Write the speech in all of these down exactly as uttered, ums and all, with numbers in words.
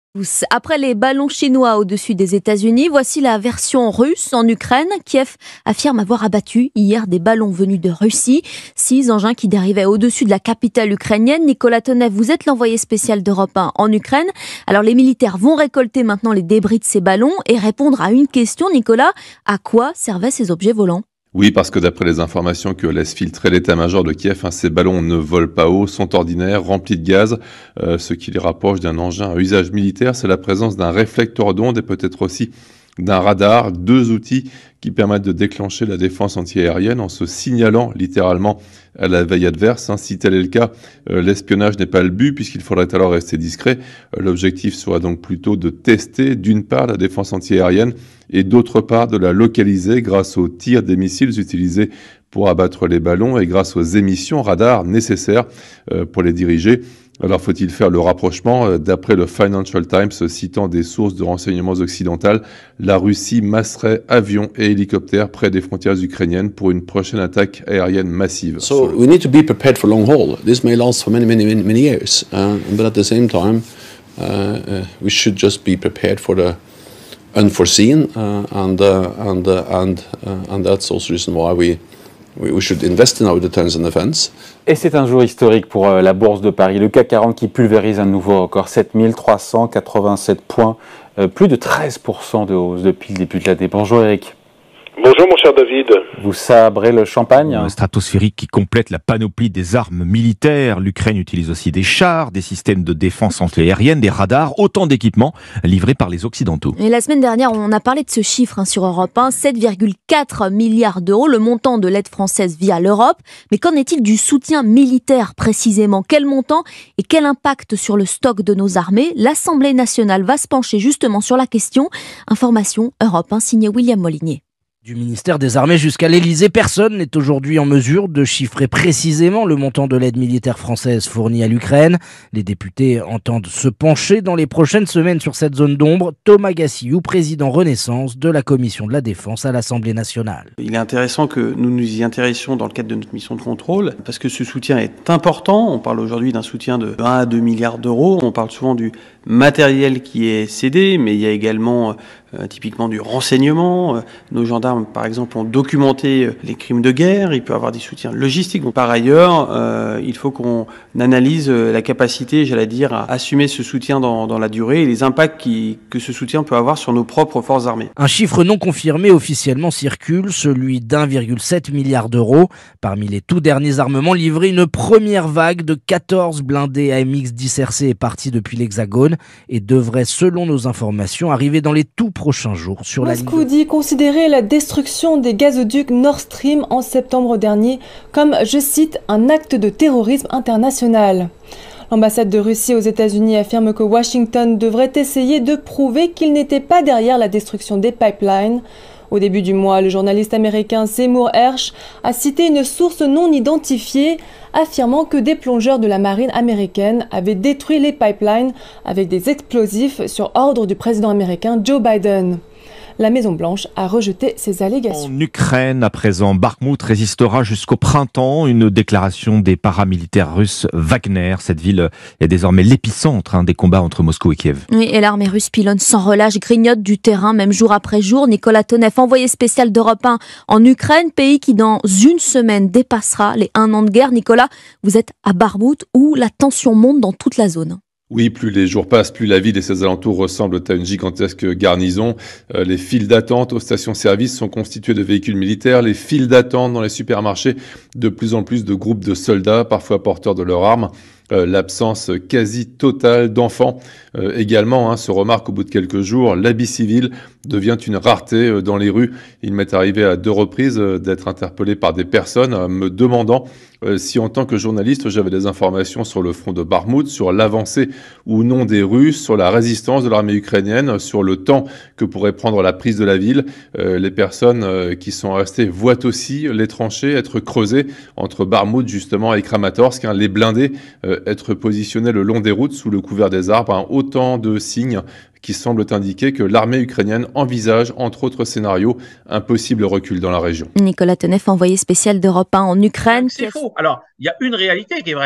Après les ballons chinois au-dessus des États-Unis, voici la version russe en Ukraine. Kiev affirme avoir abattu hier des ballons venus de Russie. Six engins qui dérivaient au-dessus de la capitale ukrainienne. Nicolas Tonev, vous êtes l'envoyé spécial d'Europe un en Ukraine. Alors les militaires vont récolter maintenant les débris de ces ballons et répondre à une question. Nicolas, à quoi servaient ces objets volants ? Oui, parce que d'après les informations que laisse filtrer l'état-major de Kiev, hein, ces ballons ne volent pas haut, sont ordinaires, remplis de gaz. Euh, ce qui les rapproche d'un engin à usage militaire, c'est la présence d'un réflecteur d'onde et peut-être aussi d'un radar, deux outils qui permettent de déclencher la défense antiaérienne en se signalant littéralement à la veille adverse. Hein. Si tel est le cas, euh, l'espionnage n'est pas le but puisqu'il faudrait alors rester discret. Euh, l'objectif sera donc plutôt de tester d'une part la défense antiaérienne et d'autre part de la localiser grâce aux tirs des missiles utilisés pour abattre les ballons et grâce aux émissions radar nécessaires euh, pour les diriger. Alors faut-il faire le rapprochement ? D'après le Financial Times, citant des sources de renseignements occidentales, la Russie masserait avions et hélicoptères près des frontières ukrainiennes pour une prochaine attaque aérienne massive. So we need to be prepared for long haul. This may last for many, many, many, many years, uh, but at the same time, uh, uh, we should just be prepared for the unforeseen, uh, and uh, and uh, and uh, and that's also the reason why we. We should invest in our deterrence and defense. Et c'est un jour historique pour la Bourse de Paris. Le C A C quarante qui pulvérise un nouveau record, sept mille trois cent quatre-vingt-sept points, euh, plus de treize pour cent de hausse depuis le début de l'année. Bonjour Eric. Bonjour mon cher David. Vous sabrez le champagne ? Un stratosphérique qui complète la panoplie des armes militaires. L'Ukraine utilise aussi des chars, des systèmes de défense antiaérienne, des radars, autant d'équipements livrés par les Occidentaux. Et la semaine dernière, on a parlé de ce chiffre hein, sur Europe un, sept virgule quatre milliards d'euros, le montant de l'aide française via l'Europe. Mais qu'en est-il du soutien militaire précisément ? Quel montant et quel impact sur le stock de nos armées ? L'Assemblée nationale va se pencher justement sur la question. Information Europe un, signé William Molinier. Du ministère des Armées jusqu'à l'Elysée, personne n'est aujourd'hui en mesure de chiffrer précisément le montant de l'aide militaire française fournie à l'Ukraine. Les députés entendent se pencher dans les prochaines semaines sur cette zone d'ombre. Thomas Gassillou, président Renaissance de la Commission de la Défense à l'Assemblée nationale. Il est intéressant que nous nous y intéressions dans le cadre de notre mission de contrôle, parce que ce soutien est important. On parle aujourd'hui d'un soutien de un à deux milliards d'euros. On parle souvent du matériel qui est cédé, mais il y a également euh, typiquement du renseignement. Euh, nos gendarmes, par exemple, ont documenté euh, les crimes de guerre. Il peut y avoir des soutiens logistiques. Donc, par ailleurs, euh, il faut qu'on analyse euh, la capacité, j'allais dire, à assumer ce soutien dans, dans la durée et les impacts qui, que ce soutien peut avoir sur nos propres forces armées. Un chiffre non confirmé officiellement circule, celui d'un virgule sept milliard d'euros. Parmi les tout derniers armements livrés, une première vague de quatorze blindés A M X dix R C est partie depuis l'Hexagone et devrait, selon nos informations, arriver dans les tout prochains jours sur la ligne. Moscou dit considérer la destruction des gazoducs Nord Stream en septembre dernier comme, je cite, un acte de terrorisme international. L'ambassade de Russie aux États-Unis affirme que Washington devrait essayer de prouver qu'il n'était pas derrière la destruction des pipelines. Au début du mois, le journaliste américain Seymour Hersh a cité une source non identifiée affirmant que des plongeurs de la marine américaine avaient détruit les pipelines avec des explosifs sur ordre du président américain Joe Biden. La Maison-Blanche a rejeté ces allégations. En Ukraine, à présent, Bakhmout résistera jusqu'au printemps. Une déclaration des paramilitaires russes Wagner. Cette ville est désormais l'épicentre hein, des combats entre Moscou et Kiev. Oui, et l'armée russe pilonne sans relâche, grignote du terrain, même jour après jour. Nicolas Tonev, envoyé spécial d'Europe un en Ukraine, pays qui dans une semaine dépassera les un an de guerre. Nicolas, vous êtes à Bakhmout où la tension monte dans toute la zone. Oui, plus les jours passent, plus la ville et ses alentours ressemblent à une gigantesque garnison. Euh, les files d'attente aux stations-service sont constituées de véhicules militaires. Les files d'attente dans les supermarchés, de plus en plus de groupes de soldats, parfois porteurs de leurs armes. Euh, l'absence quasi totale d'enfants euh, également hein, se remarque au bout de quelques jours. L'habit civil devient une rareté euh, dans les rues. Il m'est arrivé à deux reprises euh, d'être interpellé par des personnes euh, me demandant euh, si en tant que journaliste j'avais des informations sur le front de Bakhmout, sur l'avancée ou non des Russes, sur la résistance de l'armée ukrainienne, sur le temps que pourrait prendre la prise de la ville. Euh, les personnes euh, qui sont restées voient aussi les tranchées être creusées entre Bakhmout justement et Kramatorsk, hein, les blindés euh, être positionnés le long des routes sous le couvert des arbres, hein, autant de signes qui semblent indiquer que l'armée ukrainienne envisage, entre autres scénarios, un possible recul dans la région. Nicolas Tonev, envoyé spécial d'Europe un en Ukraine. C'est faux. Alors, il y a une réalité qui est vraie,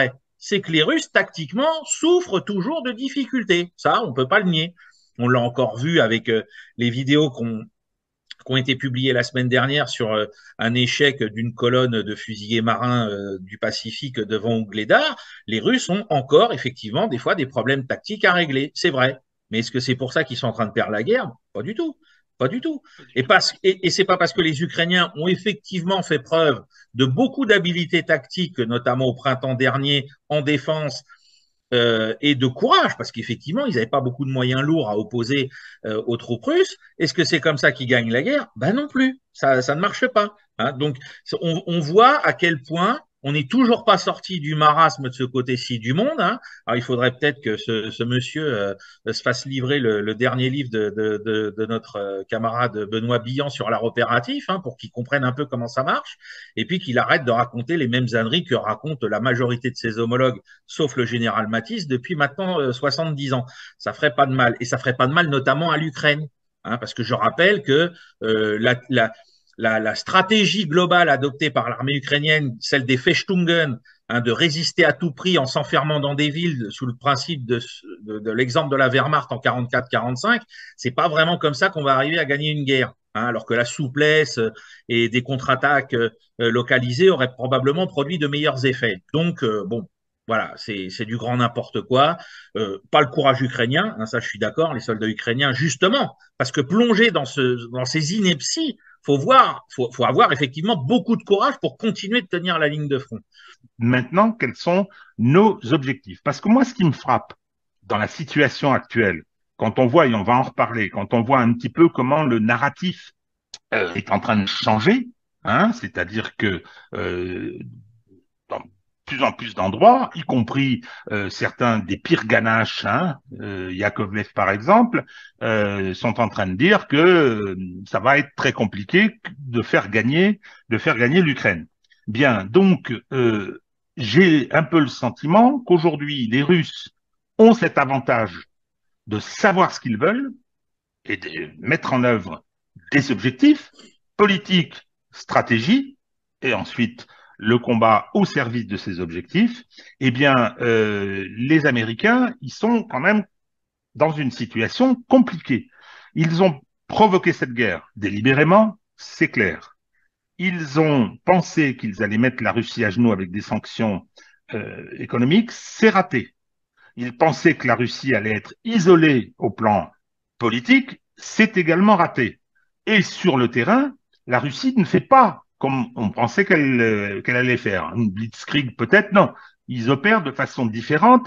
c'est que les Russes, tactiquement, souffrent toujours de difficultés. Ça, on ne peut pas le nier. On l'a encore vu avec euh, les vidéos qu'on qui ont été publiées la semaine dernière sur euh, un échec d'une colonne de fusiliers marins euh, du Pacifique devant Ougledar. Les Russes ont encore, effectivement, des fois des problèmes tactiques à régler. C'est vrai. Mais est-ce que c'est pour ça qu'ils sont en train de perdre la guerre? Pas du tout. Pas du tout. Et, parce, et, et c'est pas parce que les Ukrainiens ont effectivement fait preuve de beaucoup d'habileté tactique, notamment au printemps dernier, en défense, Euh, et de courage, parce qu'effectivement, ils n'avaient pas beaucoup de moyens lourds à opposer euh, aux troupes russes. Est-ce que c'est comme ça qu'ils gagnent la guerre? Ben non plus, ça, ça ne marche pas. Hein. Donc, on, on voit à quel point on n'est toujours pas sorti du marasme de ce côté-ci du monde. Hein. Alors, il faudrait peut-être que ce, ce monsieur euh, se fasse livrer le, le dernier livre de, de, de, de notre euh, camarade Benoît Billan sur l'art opératif, hein, pour qu'il comprenne un peu comment ça marche, et puis qu'il arrête de raconter les mêmes âneries que raconte la majorité de ses homologues, sauf le général Matisse, depuis maintenant euh, soixante-dix ans. Ça ferait pas de mal, et ça ferait pas de mal notamment à l'Ukraine, hein, parce que je rappelle que euh, la, la La, la stratégie globale adoptée par l'armée ukrainienne, celle des Festungen, hein, de résister à tout prix en s'enfermant dans des villes sous le principe de, de, de l'exemple de la Wehrmacht en quarante-quatre quarante-cinq, c'est pas vraiment comme ça qu'on va arriver à gagner une guerre. Hein, alors que la souplesse et des contre-attaques euh, localisées auraient probablement produit de meilleurs effets. Donc, euh, bon, voilà, c'est, c'est du grand n'importe quoi. Euh, pas le courage ukrainien, hein, ça je suis d'accord, les soldats ukrainiens, justement, parce que plonger dans, ce, dans ces inepties, faut voir, faut, faut avoir effectivement beaucoup de courage pour continuer de tenir la ligne de front. Maintenant, quels sont nos objectifs? Parce que moi, ce qui me frappe dans la situation actuelle, quand on voit, et on va en reparler, quand on voit un petit peu comment le narratif euh, est en train de changer, hein, c'est-à-dire que euh, dans plus en plus d'endroits, y compris euh, certains des pires ganaches, hein, euh, Yakovlev par exemple, euh, sont en train de dire que euh, ça va être très compliqué de faire gagner, de faire gagner l'Ukraine. Bien, donc euh, j'ai un peu le sentiment qu'aujourd'hui les Russes ont cet avantage de savoir ce qu'ils veulent et de mettre en œuvre des objectifs politiques, stratégie, et ensuite le combat au service de ces objectifs. Eh bien, euh, les Américains, ils sont quand même dans une situation compliquée. Ils ont provoqué cette guerre délibérément, c'est clair. Ils ont pensé qu'ils allaient mettre la Russie à genoux avec des sanctions euh, économiques, c'est raté. Ils pensaient que la Russie allait être isolée au plan politique, c'est également raté. Et sur le terrain, la Russie ne fait pas comme on pensait qu'elle euh, qu'elle allait faire. Une blitzkrieg peut-être, non. Ils opèrent de façon différente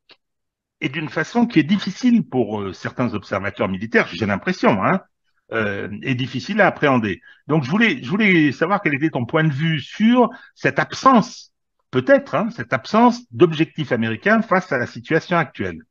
et d'une façon qui est difficile pour euh, certains observateurs militaires, j'ai l'impression, hein, euh, et difficile à appréhender. Donc je voulais, je voulais savoir quel était ton point de vue sur cette absence, peut-être, hein, cette absence d'objectifs américains face à la situation actuelle.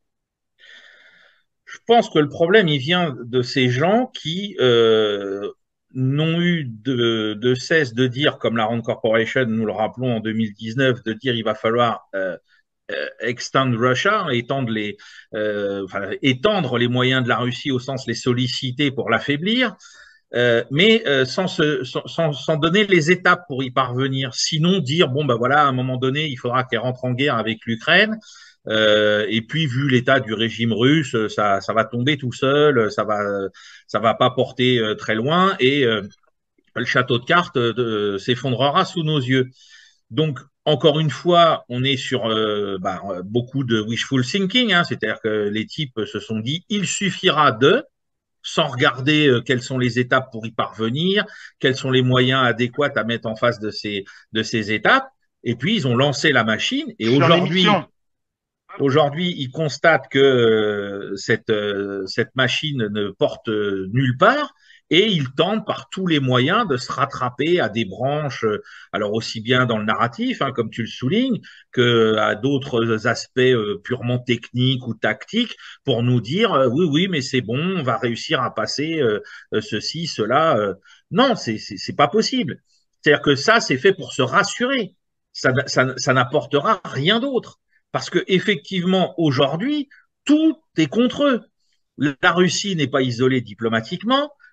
Je pense que le problème, il vient de ces gens qui euh, n'ont eu de, de cesse de dire, comme la Rand Corporation, nous le rappelons en deux mille dix-neuf, de dire il va falloir euh, euh, extend Russia, étendre les, euh, enfin, étendre les moyens de la Russie au sens les solliciter pour l'affaiblir, euh, mais euh, sans, se, sans, sans donner les étapes pour y parvenir. Sinon, dire bon ben voilà, à un moment donné, il faudra qu'elle rentre en guerre avec l'Ukraine. Euh, et puis, vu l'état du régime russe, ça, ça va tomber tout seul, ça va, ça va pas porter euh, très loin, et euh, le château de cartes euh, s'effondrera sous nos yeux. Donc, encore une fois, on est sur euh, bah, beaucoup de wishful thinking, hein, c'est-à-dire que les types se sont dit, il suffira de, sans regarder euh, quelles sont les étapes pour y parvenir, quels sont les moyens adéquats à mettre en face de ces, de ces étapes, et puis ils ont lancé la machine, et aujourd'hui... Aujourd'hui, ils constatent que euh, cette, euh, cette machine ne porte euh, nulle part, et ils tentent par tous les moyens de se rattraper à des branches, euh, alors aussi bien dans le narratif, hein, comme tu le soulignes, que à d'autres aspects euh, purement techniques ou tactiques, pour nous dire euh, oui, oui, mais c'est bon, on va réussir à passer euh, ceci, cela. Euh. Non, c'est c'est pas possible. C'est-à-dire que ça, c'est fait pour se rassurer. Ça, ça, ça n'apportera rien d'autre. Parce que effectivement, aujourd'hui, tout est contre eux. La Russie n'est pas isolée diplomatiquement,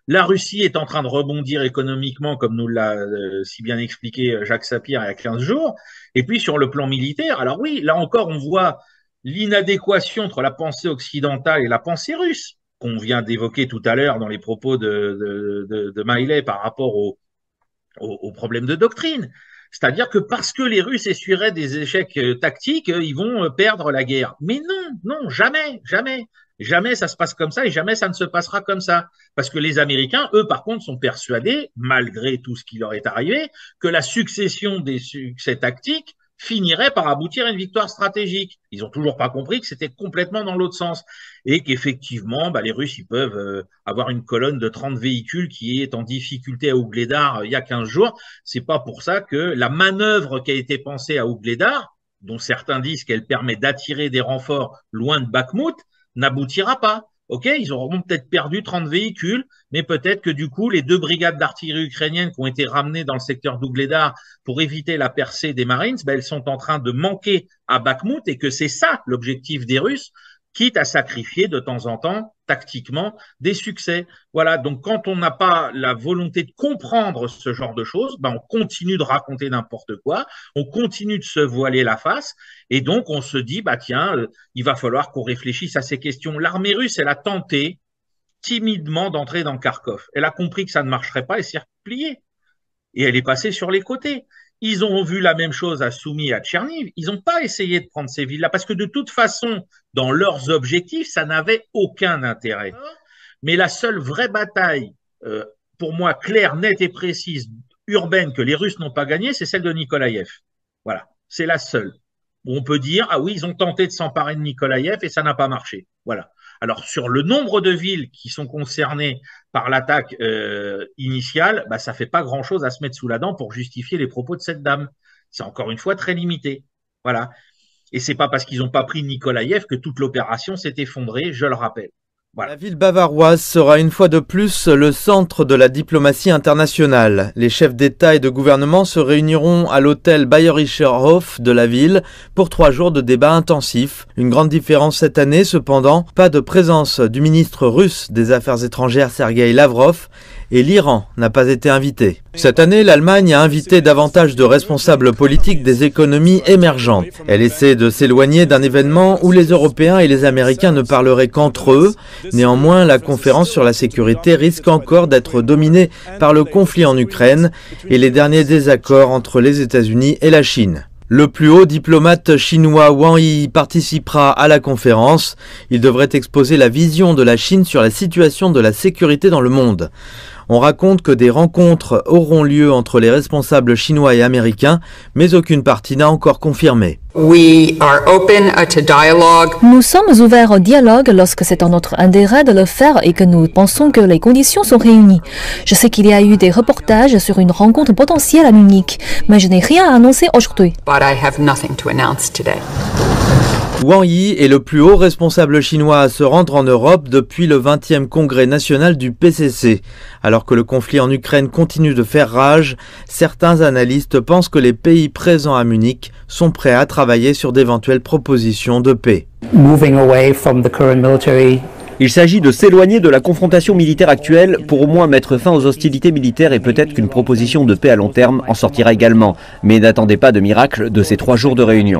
La Russie est en train de rebondir économiquement, comme nous l'a euh, si bien expliqué Jacques Sapir il y a quinze jours. Et puis sur le plan militaire, alors oui, là encore, on voit l'inadéquation entre la pensée occidentale et la pensée russe, qu'on vient d'évoquer tout à l'heure dans les propos de, de, de, de Miley par rapport au, au, au problème de doctrine. C'est-à-dire que parce que les Russes essuieraient des échecs tactiques, ils vont perdre la guerre. Mais non, non, jamais, jamais. Jamais ça se passe comme ça et jamais ça ne se passera comme ça. Parce que les Américains, eux, par contre, sont persuadés, malgré tout ce qui leur est arrivé, que la succession des succès tactiques finirait par aboutir à une victoire stratégique. Ils n'ont toujours pas compris que c'était complètement dans l'autre sens et qu'effectivement, bah, les Russes, ils peuvent euh, avoir une colonne de trente véhicules qui est en difficulté à Ougledar euh, il y a quinze jours. C'est pas pour ça que la manœuvre qui a été pensée à Ougledar, dont certains disent qu'elle permet d'attirer des renforts loin de Bakhmout, n'aboutira pas. Ok, ils auront peut-être perdu trente véhicules, mais peut-être que du coup, les deux brigades d'artillerie ukrainiennes qui ont été ramenées dans le secteur d'Ougledar pour éviter la percée des Marines, ben, elles sont en train de manquer à Bakhmout et que c'est ça l'objectif des Russes, quitte à sacrifier de temps en temps, tactiquement, des succès. Voilà, donc quand on n'a pas la volonté de comprendre ce genre de choses, ben on continue de raconter n'importe quoi, on continue de se voiler la face, et donc on se dit, bah tiens, euh, il va falloir qu'on réfléchisse à ces questions. L'armée russe, elle a tenté timidement d'entrer dans Kharkov. Elle a compris que ça ne marcherait pas et s'est repliée. Et elle est passée sur les côtés. Ils ont vu la même chose à Soumy et à Tcherniv. Ils n'ont pas essayé de prendre ces villes-là parce que de toute façon, dans leurs objectifs, ça n'avait aucun intérêt. Mais la seule vraie bataille, euh, pour moi, claire, nette et précise, urbaine, que les Russes n'ont pas gagnée, c'est celle de Nikolaïev. Voilà, c'est la seule. Où on peut dire, ah oui, ils ont tenté de s'emparer de Nikolaïev et ça n'a pas marché. Voilà. Alors, sur le nombre de villes qui sont concernées par l'attaque euh, initiale, bah, ça fait pas grand-chose à se mettre sous la dent pour justifier les propos de cette dame. C'est encore une fois très limité. Voilà. Et c'est pas parce qu'ils n'ont pas pris Nikolaïev que toute l'opération s'est effondrée, je le rappelle. Voilà. La ville bavaroise sera une fois de plus le centre de la diplomatie internationale. Les chefs d'État et de gouvernement se réuniront à l'hôtel Bayerischer Hof de la ville pour trois jours de débats intensifs. Une grande différence cette année cependant, pas de présence du ministre russe des Affaires étrangères Sergueï Lavrov et l'Iran n'a pas été invité. Cette année, l'Allemagne a invité davantage de responsables politiques des économies émergentes. Elle essaie de s'éloigner d'un événement où les Européens et les Américains ne parleraient qu'entre eux. Néanmoins, la conférence sur la sécurité risque encore d'être dominée par le conflit en Ukraine et les derniers désaccords entre les États-Unis et la Chine. Le plus haut diplomate chinois Wang Yi participera à la conférence. Il devrait exposer la vision de la Chine sur la situation de la sécurité dans le monde. On raconte que des rencontres auront lieu entre les responsables chinois et américains, mais aucune partie n'a encore confirmé. We are open to dialogue. Nous sommes ouverts au dialogue lorsque c'est en notre intérêt de le faire et que nous pensons que les conditions sont réunies. Je sais qu'il y a eu des reportages sur une rencontre potentielle à Munich, mais je n'ai rien à annoncer aujourd'hui. But I have nothing to announce today. Wang Yi est le plus haut responsable chinois à se rendre en Europe depuis le vingtième congrès national du P C C. Alors que le conflit en Ukraine continue de faire rage, certains analystes pensent que les pays présents à Munich sont prêts à travailler sur d'éventuelles propositions de paix. Moving away from the current military Il s'agit de s'éloigner de la confrontation militaire actuelle pour au moins mettre fin aux hostilités militaires et peut-être qu'une proposition de paix à long terme en sortira également. Mais n'attendez pas de miracle de ces trois jours de réunion.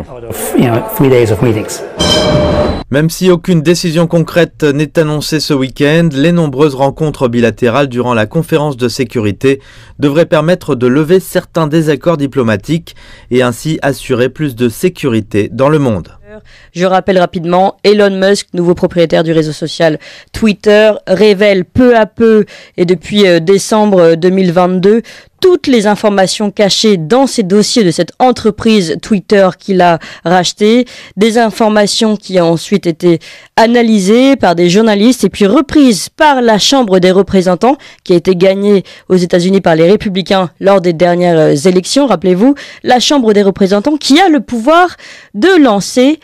Même si aucune décision concrète n'est annoncée ce week-end, les nombreuses rencontres bilatérales durant la conférence de sécurité devraient permettre de lever certains désaccords diplomatiques et ainsi assurer plus de sécurité dans le monde. Je rappelle rapidement, Elon Musk, nouveau propriétaire du réseau social Twitter, révèle peu à peu et depuis euh, décembre deux mille vingt-deux toutes les informations cachées dans ces dossiers de cette entreprise Twitter qu'il a racheté, des informations qui ont ensuite été analysées par des journalistes et puis reprises par la Chambre des représentants qui a été gagnée aux États-Unis par les républicains lors des dernières élections. Rappelez-vous, la Chambre des représentants qui a le pouvoir de lancer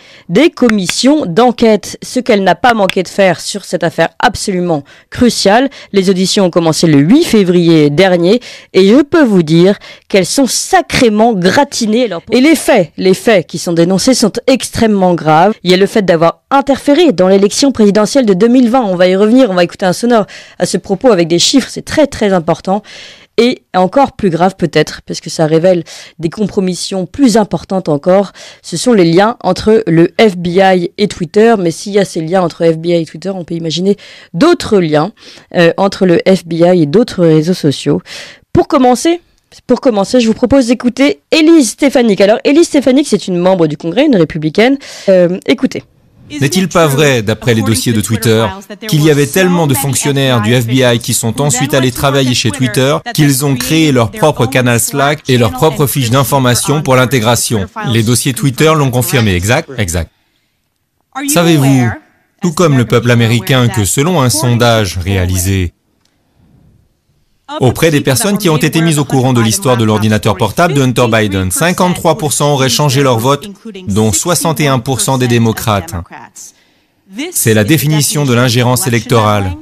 des commissions d'enquête, ce qu'elle n'a pas manqué de faire sur cette affaire absolument cruciale. Les auditions ont commencé le huit février dernier et je peux vous dire qu'elles sont sacrément gratinées. Et les faits, les faits qui sont dénoncés sont extrêmement graves. Il y a le fait d'avoir interféré dans l'élection présidentielle de deux mille vingt. On va y revenir, on va écouter un sonore à ce propos avec des chiffres, c'est très très important. Et encore plus grave peut-être, parce que ça révèle des compromissions plus importantes encore, ce sont les liens entre le F B I et Twitter. Mais s'il y a ces liens entre F B I et Twitter, on peut imaginer d'autres liens euh, entre le F B I et d'autres réseaux sociaux. Pour commencer, Pour commencer, je vous propose d'écouter Elise Stefanik. Alors, Elise Stefanik, c'est une membre du Congrès, une républicaine. Euh, écoutez. N'est-il pas vrai, d'après les dossiers de Twitter, qu'il y avait tellement de fonctionnaires du F B I qui sont ensuite allés travailler chez Twitter qu'ils ont créé leur propre canal Slack et leur propre fiche d'information pour l'intégration? Les dossiers Twitter l'ont confirmé, exact? Exact. Savez-vous, tout comme le peuple américain, que selon un sondage réalisé auprès des personnes qui ont été mises au courant de l'histoire de l'ordinateur portable de Hunter Biden, cinquante-trois pour cent auraient changé leur vote, dont soixante et un pour cent des démocrates. C'est la définition de l'ingérence électorale.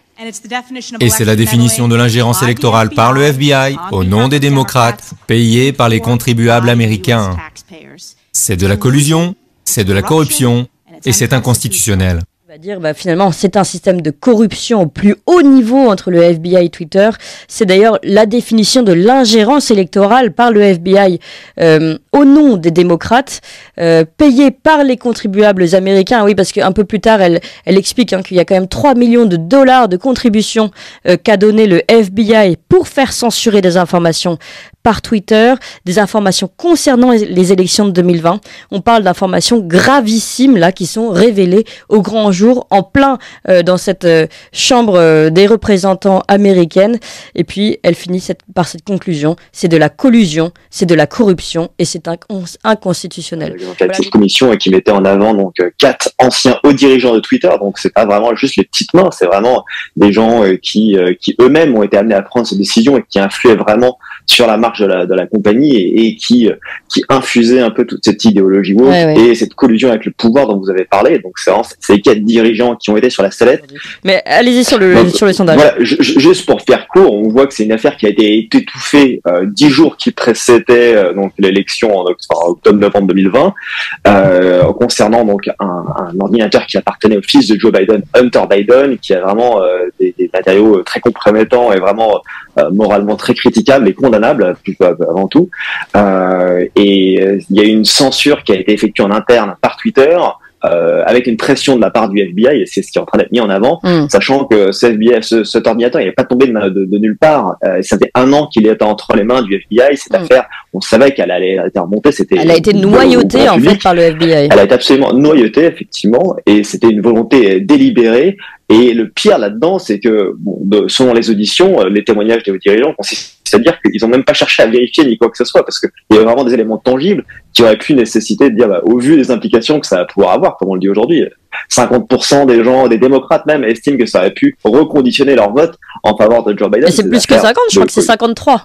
Et c'est la définition de l'ingérence électorale par le F B I, au nom des démocrates, payés par les contribuables américains. C'est de la collusion, c'est de la corruption, et c'est inconstitutionnel. On va dire, bah, finalement, c'est un système de corruption au plus haut niveau entre le F B I et Twitter. C'est d'ailleurs la définition de l'ingérence électorale par le F B I euh, au nom des démocrates, euh, payés par les contribuables américains. Oui, parce qu'un peu plus tard, elle, elle explique hein, qu'il y a quand même trois millions de dollars de contributions euh, qu'a donné le F B I pour faire censurer des informations par Twitter, des informations concernant les élections de deux mille vingt. On parle d'informations gravissimes là qui sont révélées au grand jour en plein euh, dans cette euh, chambre euh, des représentants américaine. Et puis elle finit cette, par cette conclusion, c'est de la collusion, c'est de la corruption et c'est inc inconstitutionnel. Voilà. Cette commission qui mettait en avant donc quatre anciens hauts dirigeants de Twitter, donc c'est pas vraiment juste les petites mains, c'est vraiment des gens euh, qui euh, qui eux-mêmes ont été amenés à prendre ces décisions et qui influaient vraiment sur la marche de la, de la compagnie et, et qui qui infusait un peu toute cette idéologie woke ouais, ouais. et cette collusion avec le pouvoir dont vous avez parlé. Donc c'est c'est les quatre dirigeants qui ont été sur la sellette. Mais allez-y sur le donc, sur le sondage. Voilà, juste pour faire court, on voit que c'est une affaire qui a été étouffée euh, dix jours qui précédaient euh, donc l'élection en octobre-novembre deux mille vingt euh, concernant donc un, un ordinateur qui appartenait au fils de Joe Biden, Hunter Biden, qui a vraiment euh, des, des matériaux très compromettants et vraiment euh, moralement très critiquables et condamnables avant tout. Euh, et il y a eu une censure qui a été effectuée en interne par Twitter. Euh, avec une pression de la part du F B I, et c'est ce qui est en train d'être mis en avant, mm. sachant que ce F B I, ce, cet ordinateur, il n'est pas tombé de, de, de nulle part. Euh, ça fait un an qu'il était entre les mains du F B I. Cette mm. affaire, on savait qu'elle allait être remontée. C'était elle a été noyautée en fait par le F B I. Elle a été absolument noyautée effectivement, et c'était une volonté délibérée. Et le pire là-dedans, c'est que, bon, de, selon les auditions, les témoignages des dirigeants consistent à dire qu'ils n'ont même pas cherché à vérifier ni quoi que ce soit, parce qu'il y avait vraiment des éléments tangibles qui auraient pu nécessiter de dire, bah, au vu des implications que ça va pouvoir avoir, comme on le dit aujourd'hui, cinquante pour cent des gens, des démocrates même, estiment que ça aurait pu reconditionner leur vote en faveur de Joe Biden. Et c'est plus que cinquante, je crois que c'est cinquante-trois.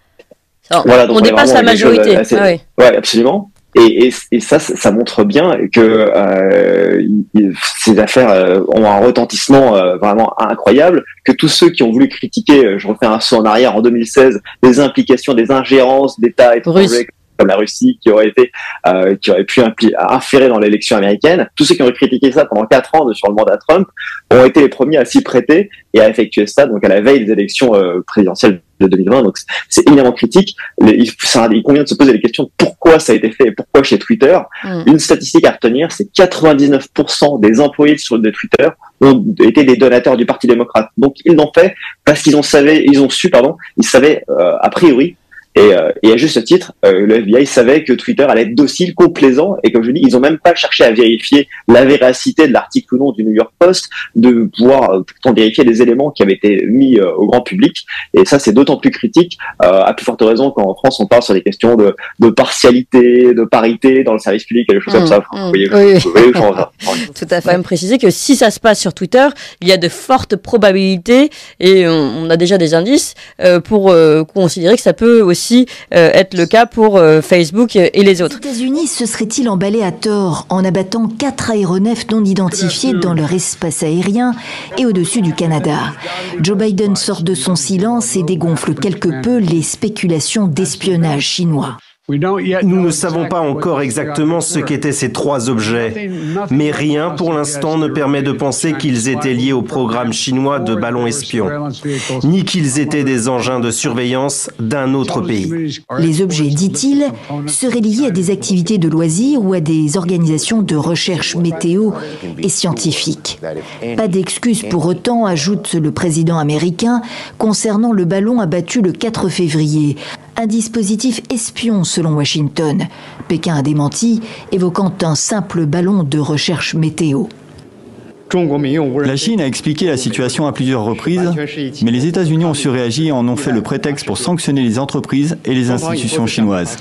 Alors, voilà, donc on, on dépasse la majorité. Assez, ah ouais. ouais, absolument. Et, et, et ça, ça montre bien que euh, ces affaires euh, ont un retentissement euh, vraiment incroyable, que tous ceux qui ont voulu critiquer, je refais un saut en arrière, en deux mille seize, des implications, des ingérences d'États étrangers comme la Russie qui aurait été, euh, qui aurait pu inférer dans l'élection américaine, tous ceux qui ont critiqué ça pendant quatre ans de, sur le mandat Trump ont été les premiers à s'y prêter et à effectuer ça, donc à la veille des élections euh, présidentielles de deux mille vingt. Donc c'est éminemment critique. Il, ça, il convient de se poser les questions de pourquoi ça a été fait et pourquoi chez Twitter. Mm. Une statistique à retenir, c'est quatre-vingt-dix-neuf pour cent des employés sur de Twitter ont été des donateurs du Parti démocrate. Donc ils l'ont fait parce qu'ils ont savait, ils ont su, pardon, ils savaient euh, a priori. Et, euh, et à juste titre, euh, le F B I savait que Twitter allait être docile, complaisant, et comme je dis, ils ont même pas cherché à vérifier la véracité de l'article ou non du New York Post, de pouvoir euh, pourtant vérifier les éléments qui avaient été mis euh, au grand public. Et ça, c'est d'autant plus critique, euh, à plus forte raison quand en France on parle sur des questions de, de partialité, de parité dans le service public et des choses mmh, comme ça. Mmh, vous voyez, oui. vous voyez, vous voyez, tout à fait. Faut même préciser que si ça se passe sur Twitter, il y a de fortes probabilités, et on, on a déjà des indices euh, pour euh, considérer que ça peut aussi aussi euh, être le cas pour euh, Facebook et les autres. Les États-Unis se seraient-ils emballés à tort en abattant quatre aéronefs non identifiés dans leur espace aérien et au-dessus du Canada? Joe Biden sort de son silence et dégonfle quelque peu les spéculations d'espionnage chinois. Nous ne savons pas encore exactement ce qu'étaient ces trois objets, mais rien pour l'instant ne permet de penser qu'ils étaient liés au programme chinois de ballons espions, ni qu'ils étaient des engins de surveillance d'un autre pays. Les objets, dit-il, seraient liés à des activités de loisirs ou à des organisations de recherche météo et scientifiques. Pas d'excuse pour autant, ajoute le président américain, concernant le ballon abattu le quatre février. Un dispositif espion selon Washington. Pékin a démenti, évoquant un simple ballon de recherche météo. La Chine a expliqué la situation à plusieurs reprises, mais les États-Unis ont surréagi et en ont fait le prétexte pour sanctionner les entreprises et les institutions chinoises.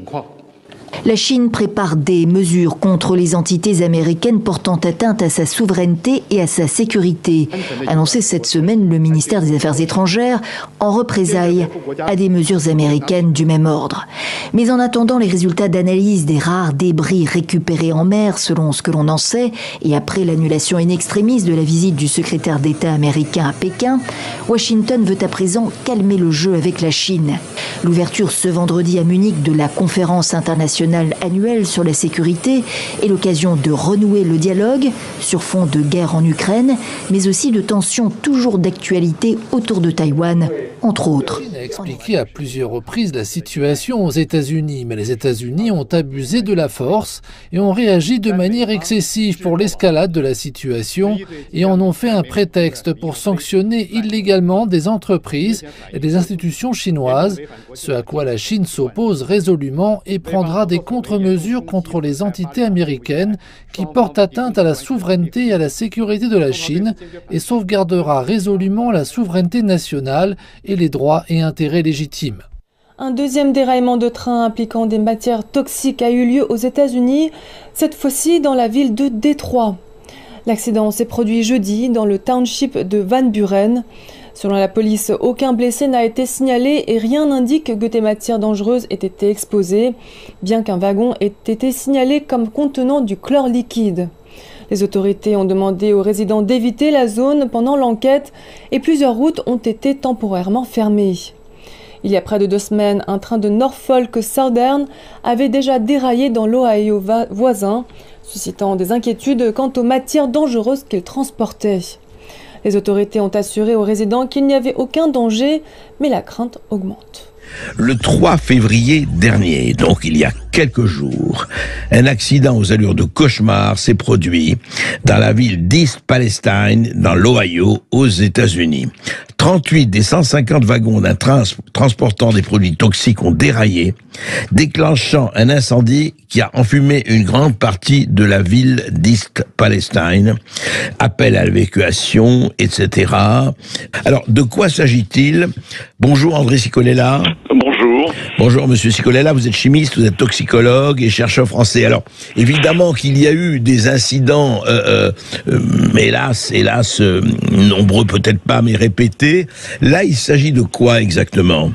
La Chine prépare des mesures contre les entités américaines portant atteinte à sa souveraineté et à sa sécurité, annoncé cette semaine le ministère des Affaires étrangères en représailles à des mesures américaines du même ordre. Mais en attendant les résultats d'analyse des rares débris récupérés en mer, selon ce que l'on en sait, et après l'annulation in extremis de la visite du secrétaire d'État américain à Pékin, Washington veut à présent calmer le jeu avec la Chine. L'ouverture ce vendredi à Munich de la conférence internationale annuelle sur la sécurité est l'occasion de renouer le dialogue sur fond de guerre en Ukraine, mais aussi de tensions toujours d'actualité autour de Taïwan, entre autres. La Chine a expliqué à plusieurs reprises la situation aux États-Unis, mais les États-Unis ont abusé de la force et ont réagi de manière excessive pour l'escalade de la situation et en ont fait un prétexte pour sanctionner illégalement des entreprises et des institutions chinoises, ce à quoi la Chine s'oppose résolument et prendra des contre-mesures contre les entités américaines qui portent atteinte à la souveraineté et à la sécurité de la Chine et sauvegardera résolument la souveraineté nationale et les droits et intérêts légitimes. Un deuxième déraillement de train impliquant des matières toxiques a eu lieu aux États-Unis, cette fois-ci dans la ville de Détroit. L'accident s'est produit jeudi dans le township de Van Buren. Selon la police, aucun blessé n'a été signalé et rien n'indique que des matières dangereuses aient été exposées, bien qu'un wagon ait été signalé comme contenant du chlore liquide. Les autorités ont demandé aux résidents d'éviter la zone pendant l'enquête et plusieurs routes ont été temporairement fermées. Il y a près de deux semaines, un train de Norfolk Southern avait déjà déraillé dans l'Ohio voisin, suscitant des inquiétudes quant aux matières dangereuses qu'il transportait. Les autorités ont assuré aux résidents qu'il n'y avait aucun danger, mais la crainte augmente. Le trois février dernier, donc il y a quelques jours, un accident aux allures de cauchemar s'est produit dans la ville d'East Palestine, dans l'Ohio, aux États-Unis. trente-huit des cent cinquante wagons d'un train transportant des produits toxiques ont déraillé, déclenchant un incendie qui a enfumé une grande partie de la ville d'East Palestine. Appel à l'évacuation, et cetera. Alors, de quoi s'agit-il? Bonjour André Cicolella. Bonjour. Bonjour Monsieur Cicolella, vous êtes chimiste, vous êtes toxicologue et chercheur français. Alors, évidemment qu'il y a eu des incidents, euh, euh, hélas, hélas, euh, nombreux peut-être pas, mais répétés. Là, il s'agit de quoi exactement?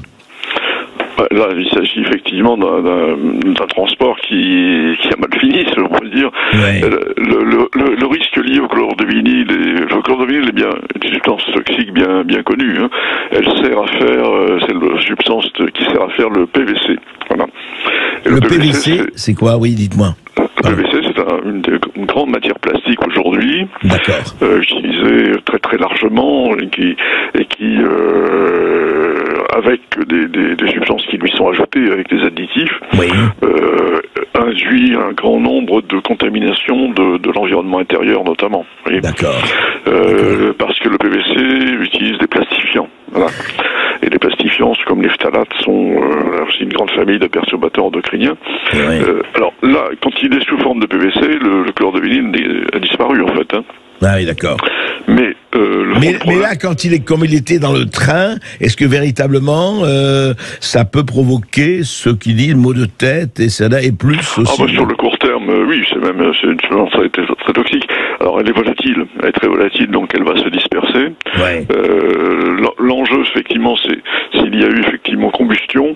Là, il s'agit effectivement d'un transport qui, qui a mal fini, si on peut dire. Ouais. Le, le, le, le risque lié au chlore de vinyle, et, le chlore de vinyle est bien une substance toxique bien bien connue. Hein. Elle sert à faire, c'est la substance qui sert à faire le P V C. Voilà. Et le, le P V C, c'est quoi? Oui, dites-moi. Le P V C, c'est un, une, une grande matière plastique aujourd'hui, d'accord, euh, utilisée très très largement et qui et qui euh, avec des, des, des substances qui lui sont ajoutées avec des additifs, oui. euh, induit un grand nombre de contaminations de, de l'environnement intérieur notamment. D'accord. Euh, parce que le P V C utilise des plastifiants. Voilà. Et les plastifiants, comme les phtalates, sont euh, aussi une grande famille de perturbateurs endocriniens. Oui. Euh, alors là, quand il est sous forme de P V C, le, le chlore de vinyle a disparu en fait. Hein. Ah oui, d'accord. Mais, euh, le mais, mais là, quand il est comme il était dans le train, est-ce que véritablement euh, ça peut provoquer ce qui dit le mot de tête et ça et plus aussi? Ah bah sur le court terme, euh, oui, c'est même c'est une substance très, très toxique. Alors elle est volatile, elle est très volatile, donc elle va se disperser. Ouais. Euh, L'enjeu, effectivement, c'est s'il y a eu effectivement combustion,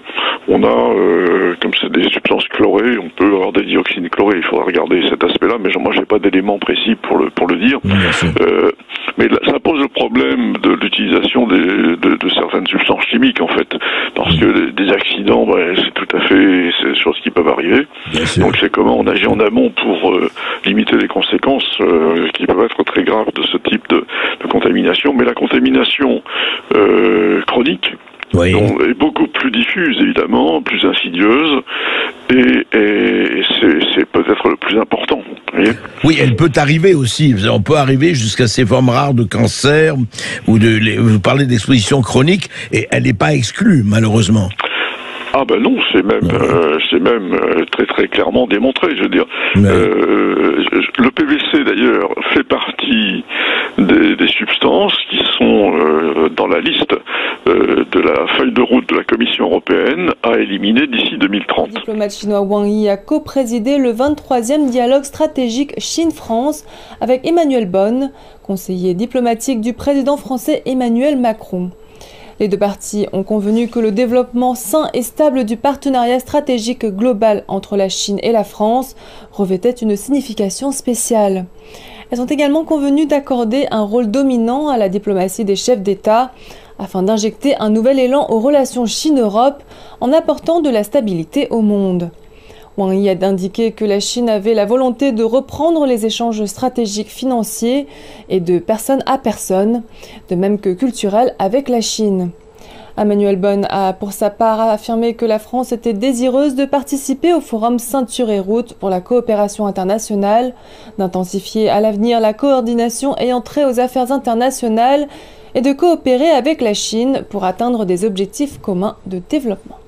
on a, euh, comme c'est des substances chlorées, on peut avoir des dioxines chlorées. Il faudra regarder cet aspect-là, mais moi j'ai pas d'éléments précis pour le pour le dire. Euh, mais là, ça pose le problème de l'utilisation des, de, de certaines substances chimiques en fait, parce que les, des accidents, bah, c'est tout à fait c'est des choses qui peuvent arriver. Donc c'est comment on agit en amont pour euh, limiter les conséquences euh, qui peuvent être très graves de ce type de, de contamination. Mais la contamination euh, chronique oui. donc, est beaucoup plus diffuse évidemment, plus insidieuse, et, et c'est, c'est peut-être le plus important. Vous voyez ? Oui, elle peut arriver aussi. On peut arriver jusqu'à ces formes rares de cancer ou de. Les, vous parlez d'exposition chronique, et elle n'est pas exclue malheureusement. Ah ben non, c'est même, euh, c'est même euh, très très clairement démontré. Je veux dire, euh, le P V C d'ailleurs fait partie des, des substances qui sont euh, dans la liste euh, de la feuille de route de la Commission européenne à éliminer d'ici deux mille trente. Le diplomate chinois Wang Yi a co-présidé le vingt-troisième dialogue stratégique Chine-France avec Emmanuel Bonne, conseiller diplomatique du président français Emmanuel Macron. Les deux parties ont convenu que le développement sain et stable du partenariat stratégique global entre la Chine et la France revêtait une signification spéciale. Elles ont également convenu d'accorder un rôle dominant à la diplomatie des chefs d'État afin d'injecter un nouvel élan aux relations Chine-Europe en apportant de la stabilité au monde. Wang Yi a indiqué que la Chine avait la volonté de reprendre les échanges stratégiques financiers et de personne à personne, de même que culturels avec la Chine. Emmanuel Bonne a pour sa part affirmé que la France était désireuse de participer au forum Ceinture et Route pour la coopération internationale, d'intensifier à l'avenir la coordination ayant trait aux affaires internationales et de coopérer avec la Chine pour atteindre des objectifs communs de développement.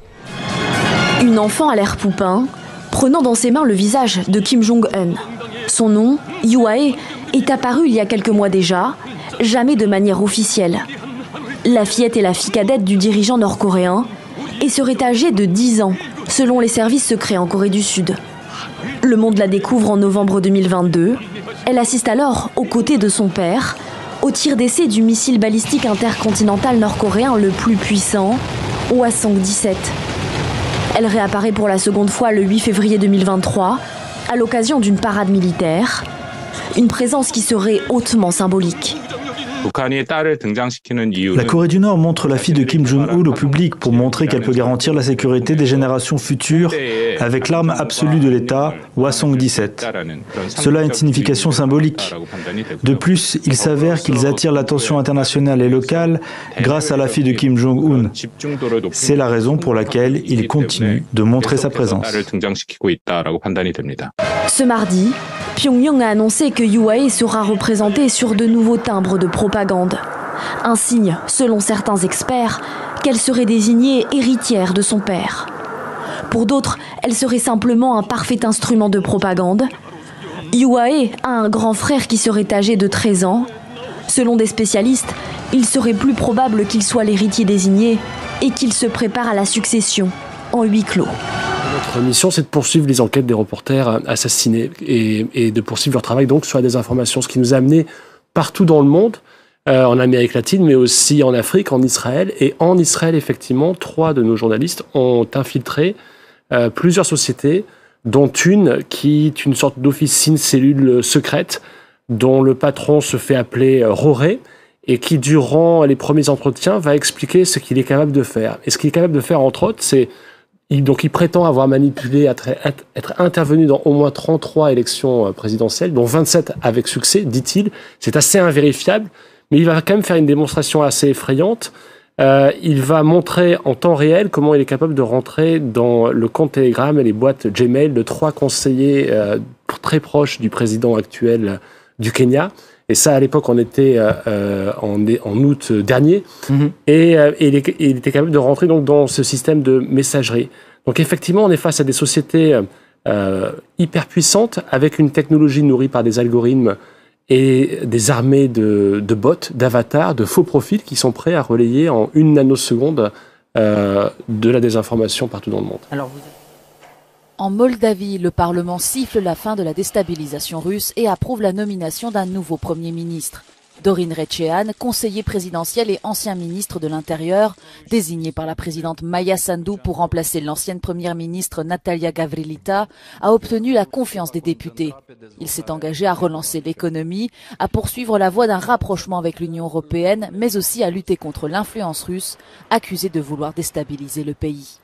Une enfant à l'air poupin, prenant dans ses mains le visage de Kim Jong-un. Son nom, Yuae, est apparu il y a quelques mois déjà, jamais de manière officielle. La fillette est la fille cadette du dirigeant nord-coréen et serait âgée de dix ans, selon les services secrets en Corée du Sud. Le monde la découvre en novembre deux mille vingt-deux. Elle assiste alors, aux côtés de son père, au tir d'essai du missile balistique intercontinental nord-coréen le plus puissant, Hwasong dix-sept. Elle réapparaît pour la seconde fois le huit février deux mille vingt-trois, à l'occasion d'une parade militaire. Une présence qui serait hautement symbolique. La Corée du Nord montre la fille de Kim Jong-un au public pour montrer qu'elle peut garantir la sécurité des générations futures avec l'arme absolue de l'État, Hwasong dix-sept. Cela a une signification symbolique. De plus, il s'avère qu'ils attirent l'attention internationale et locale grâce à la fille de Kim Jong-un. C'est la raison pour laquelle il continue de montrer sa présence. Ce mardi, Pyongyang a annoncé que Yuae sera représentée sur de nouveaux timbres de propagande. Un signe, selon certains experts, qu'elle serait désignée héritière de son père. Pour d'autres, elle serait simplement un parfait instrument de propagande. Yuae a un grand frère qui serait âgé de treize ans. Selon des spécialistes, il serait plus probable qu'il soit l'héritier désigné et qu'il se prépare à la succession en huis clos. Notre mission, c'est de poursuivre les enquêtes des reporters assassinés et, et de poursuivre leur travail donc sur la désinformation, ce qui nous a amené partout dans le monde, euh, en Amérique latine, mais aussi en Afrique, en Israël. Et en Israël, effectivement, trois de nos journalistes ont infiltré euh, plusieurs sociétés, dont une qui est une sorte d'officine cellule secrète, dont le patron se fait appeler Roré, et qui, durant les premiers entretiens, va expliquer ce qu'il est capable de faire. Et ce qu'il est capable de faire, entre autres, c'est Il, donc, il prétend avoir manipulé, être, être intervenu dans au moins trente-trois élections présidentielles, dont vingt-sept avec succès, dit-il. C'est assez invérifiable, mais il va quand même faire une démonstration assez effrayante. Euh, il va montrer en temps réel comment il est capable de rentrer dans le compte Telegram et les boîtes Gmail de trois conseillers euh, très proches du président actuel du Kenya. Et ça, à l'époque, on était euh, en, en août dernier. Mmh. Et, euh, et il, est, il était capable de rentrer donc, dans ce système de messagerie. Donc effectivement, on est face à des sociétés euh, hyper puissantes, avec une technologie nourrie par des algorithmes et des armées de, de bots, d'avatars, de faux profils qui sont prêts à relayer en une nanoseconde euh, de la désinformation partout dans le monde. Alors vous... En Moldavie, le Parlement siffle la fin de la déstabilisation russe et approuve la nomination d'un nouveau Premier ministre. Dorine Recchean, conseiller présidentiel et ancien ministre de l'Intérieur, désigné par la présidente Maya Sandu pour remplacer l'ancienne première ministre Natalia Gavrilita, a obtenu la confiance des députés. Il s'est engagé à relancer l'économie, à poursuivre la voie d'un rapprochement avec l'Union européenne, mais aussi à lutter contre l'influence russe, accusée de vouloir déstabiliser le pays.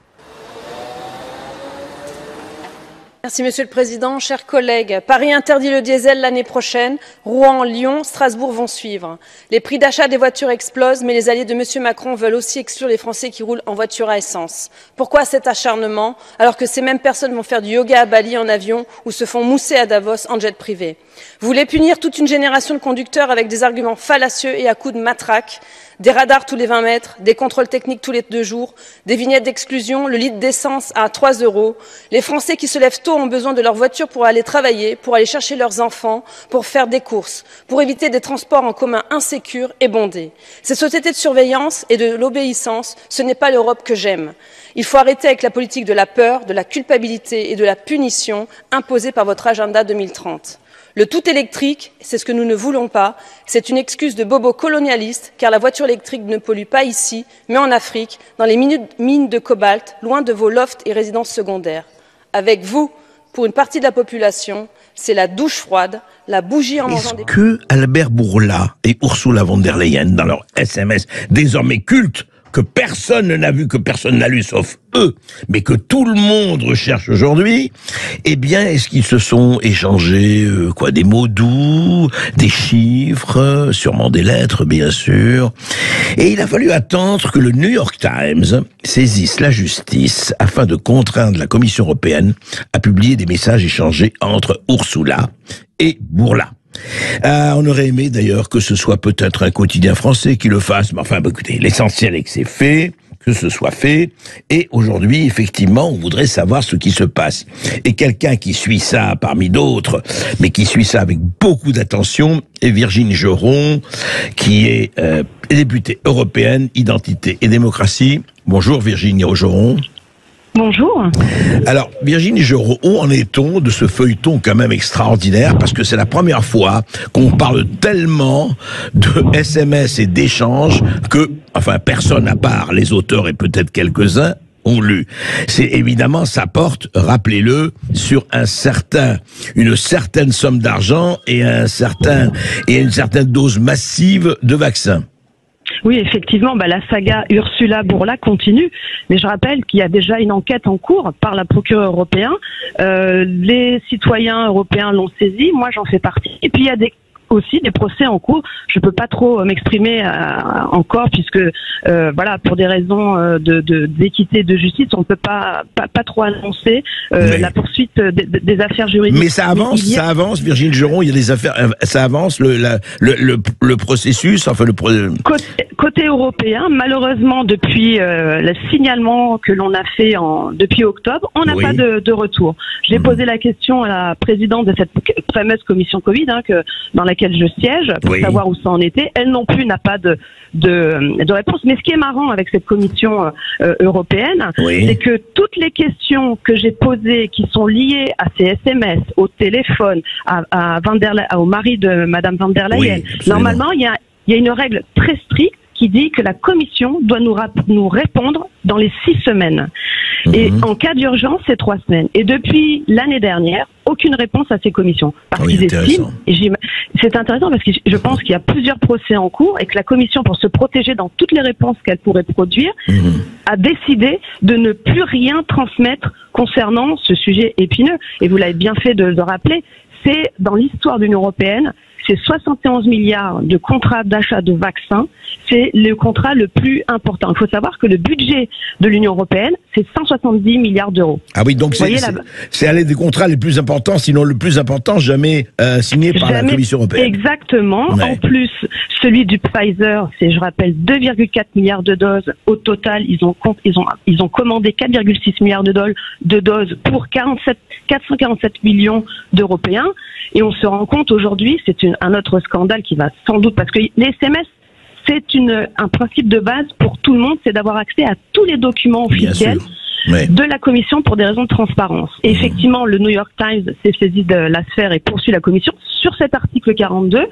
Merci Monsieur le Président. Chers collègues, Paris interdit le diesel l'année prochaine. Rouen, Lyon, Strasbourg vont suivre. Les prix d'achat des voitures explosent, mais les alliés de Monsieur Macron veulent aussi exclure les Français qui roulent en voiture à essence. Pourquoi cet acharnement, alors que ces mêmes personnes vont faire du yoga à Bali en avion ou se font mousser à Davos en jet privé? Vous voulez punir toute une génération de conducteurs avec des arguments fallacieux et à coups de matraque, des radars tous les vingt mètres, des contrôles techniques tous les deux jours, des vignettes d'exclusion, le litre d'essence à trois euros. Les Français qui se lèvent tôt ont besoin de leur voiture pour aller travailler, pour aller chercher leurs enfants, pour faire des courses, pour éviter des transports en commun insécures et bondés. Ces sociétés de surveillance et de l'obéissance, ce n'est pas l'Europe que j'aime. Il faut arrêter avec la politique de la peur, de la culpabilité et de la punition imposée par votre agenda deux mille trente. Le tout électrique, c'est ce que nous ne voulons pas, c'est une excuse de bobo colonialiste, car la voiture électrique ne pollue pas ici, mais en Afrique, dans les mines de cobalt, loin de vos lofts et résidences secondaires. Avec vous, pour une partie de la population, c'est la douche froide, la bougie en mangeant des... Est-ce que Albert Bourla et Ursula von der Leyen, dans leur S M S désormais culte, que personne n'a vu, que personne n'a lu, sauf eux, mais que tout le monde recherche aujourd'hui, eh bien, est-ce qu'ils se sont échangés, euh, quoi, des mots doux, des chiffres, sûrement des lettres, bien sûr. Et il a fallu attendre que le New York Times saisisse la justice afin de contraindre la Commission européenne à publier des messages échangés entre Ursula et Bourla. Euh, on aurait aimé d'ailleurs que ce soit peut-être un quotidien français qui le fasse, mais enfin, bah, écoutez, l'essentiel est que c'est fait, que ce soit fait, et aujourd'hui, effectivement, on voudrait savoir ce qui se passe. Et quelqu'un qui suit ça parmi d'autres, mais qui suit ça avec beaucoup d'attention, est Virginie Geron, qui est euh, députée européenne, Identité et Démocratie. Bonjour Virginie Geron. Bonjour. Alors, Virginie Geron, où en est-on de ce feuilleton quand même extraordinaire? Parce que c'est la première fois qu'on parle tellement de S M S et d'échanges que, enfin, personne à part les auteurs et peut-être quelques-uns ont lu. C'est évidemment, ça porte, rappelez-le, sur un certain, une certaine somme d'argent et un certain, et une certaine dose massive de vaccins. Oui, effectivement, bah, la saga Ursula Bourla continue, mais je rappelle qu'il y a déjà une enquête en cours par la procureure européenne. Euh, les citoyens européens l'ont saisie, moi j'en fais partie. Et puis il y a des aussi des procès en cours. Je peux pas trop m'exprimer euh, encore puisque euh, voilà, pour des raisons euh, de de d'équité, de justice, on peut pas pas, pas trop annoncer euh, oui. la poursuite des, des affaires juridiques. Mais ça avance, Mais a... ça avance, Virginie Geron. Il y a des affaires, ça avance le la, le, le le processus, enfin le côté, côté européen. Malheureusement, depuis euh, le signalement que l'on a fait en depuis octobre, on n'a oui. pas de, de retour. J'ai mmh. posé la question à la présidente de cette fameuse commission Covid, hein, que dans laquelle je siège, pour oui. savoir où ça en était. Elle non plus n'a pas de, de, de réponse. Mais ce qui est marrant avec cette commission euh, européenne, oui. c'est que toutes les questions que j'ai posées qui sont liées à ces S M S, au téléphone, à, à Van der Le- au mari de Madame Van der Leyen, oui, normalement, il y a, il y a une règle très stricte qui dit que la commission doit nous, rap- nous répondre dans les six semaines. Mmh. Et en cas d'urgence, c'est trois semaines. Et depuis l'année dernière, aucune réponse à ces commissions. Parce oui, qu'ils estiment, et c'est intéressant parce que je pense qu'il y a plusieurs procès en cours et que la commission, pour se protéger dans toutes les réponses qu'elle pourrait produire, mmh. a décidé de ne plus rien transmettre concernant ce sujet épineux. Et vous l'avez bien fait de le rappeler, c'est dans l'histoire de l'Union européenne, c'est soixante et onze milliards de contrats d'achat de vaccins. C'est le contrat le plus important. Il faut savoir que le budget de l'Union européenne, c'est cent soixante-dix milliards d'euros. Ah oui, donc c'est, c'est, c'est un des contrats les plus importants, sinon le plus important jamais euh, signé par jamais, la Commission européenne. Exactement. Ouais. En plus, celui du Pfizer, c'est, je rappelle, deux virgule quatre milliards de doses. Au total, ils ont, ils ont, ils ont commandé quatre virgule six milliards de doses, de doses pour quarante-sept, quatre cent quarante-sept millions d'Européens. Et on se rend compte aujourd'hui, c'est une, un autre scandale qui va sans doute, parce que les S M S, c'est une, un principe de base pour tout le monde, c'est d'avoir accès à tous les documents officiels oui. de la Commission pour des raisons de transparence. Et mmh. effectivement, le New York Times s'est saisi de la sphère et poursuit la Commission sur cet article quarante-deux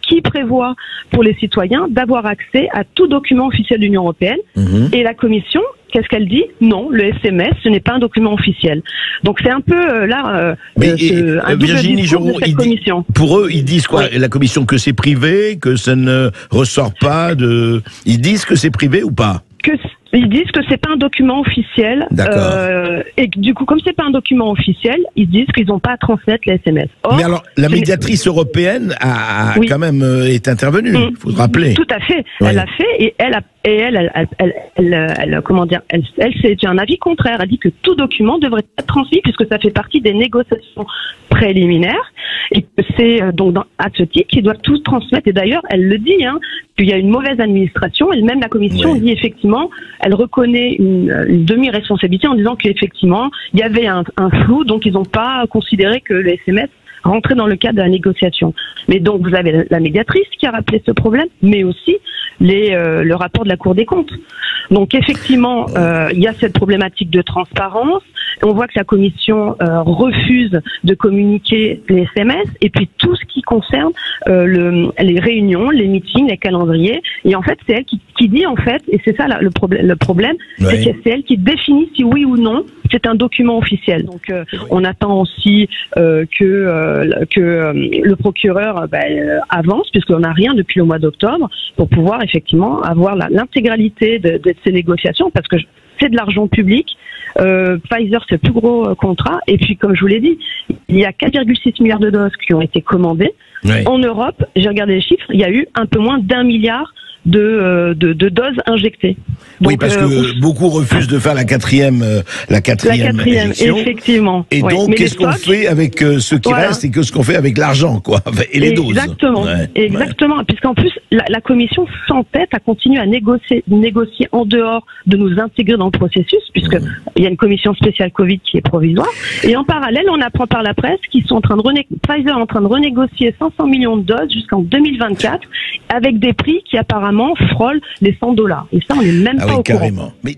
qui prévoit pour les citoyens d'avoir accès à tout document officiel de l'Union européenne. Mmh. Et la Commission, qu'est-ce qu'elle dit? Non, le S M S, ce n'est pas un document officiel. Donc c'est un peu euh, là euh, Mais euh, et, un double Virginie discours Geroux, de cette commission. Dit, pour eux, ils disent quoi? Oui. La Commission, que c'est privé, que ça ne ressort pas de... Ils disent que c'est privé ou pas? Que ils disent que c'est pas un document officiel. Euh, et que, du coup, comme c'est pas un document officiel, ils disent qu'ils n'ont pas à transmettre les S M S. Or, mais alors, la médiatrice européenne a, a oui. quand même euh, est intervenue. Il mmh. faut se rappeler. Tout à fait. Oui. Elle a fait et elle a et elle, elle, elle, elle, elle, elle comment dire, elle, elle, c'est un avis contraire. Elle dit que tout document devrait être transmis puisque ça fait partie des négociations préliminaires et que c'est donc dans, à ce titre qu'ils doivent tout transmettre. Et d'ailleurs, elle le dit, hein, qu'il y a une mauvaise administration. Et même la Commission oui. dit effectivement, elle reconnaît une, une demi-responsabilité en disant qu'effectivement, il y avait un, un flou, donc ils n'ont pas considéré que le S M S rentrait dans le cadre de la négociation. Mais donc, vous avez la médiatrice qui a rappelé ce problème, mais aussi les, euh, le rapport de la Cour des comptes. Donc, effectivement, euh, il y a cette problématique de transparence. On voit que la Commission euh, refuse de communiquer les S M S et puis tout ce qui concerne euh, le, les réunions, les meetings, les calendriers. Et en fait, c'est elle qui, qui dit, en fait, et c'est ça là, le, problème, le problème, oui. c'est que c'est elle qui définit si oui ou non c'est un document officiel. Donc, euh, on attend aussi euh, que, euh, que euh, le procureur bah, euh, avance, puisqu'on n'a rien depuis le mois d'octobre, pour pouvoir effectivement avoir l'intégralité de, de ces négociations, parce que c'est de l'argent public. Euh, Pfizer, c'est le plus gros euh, contrat. Et puis, comme je vous l'ai dit, il y a quatre virgule six milliards de doses qui ont été commandées. Oui. En Europe, j'ai regardé les chiffres, il y a eu un peu moins d'un milliard de, euh, de, de doses injectées. Donc, oui, parce que euh, beaucoup refusent de faire la quatrième, euh, la quatrième, la quatrième injection. Effectivement. Et ouais. donc, qu'est-ce qu'on fait avec euh, ce qui voilà. reste et que ce qu'on fait avec l'argent, quoi, et les Exactement. doses. Exactement. Ouais. Exactement. Puisqu'en plus, la, la Commission s'entête à continuer à négocier, négocier en dehors de nous intégrer dans le processus, puisque mmh. il y a une commission spéciale Covid qui est provisoire. Et en parallèle, on apprend par la presse qu'ils sont en train de rené... Pfizer est en train de renégocier cinq cents millions de doses jusqu'en deux mille vingt-quatre, avec des prix qui apparemment frôlent les cent dollars. Et ça, on n'est même ah pas oui, au carrément. courant. Mais...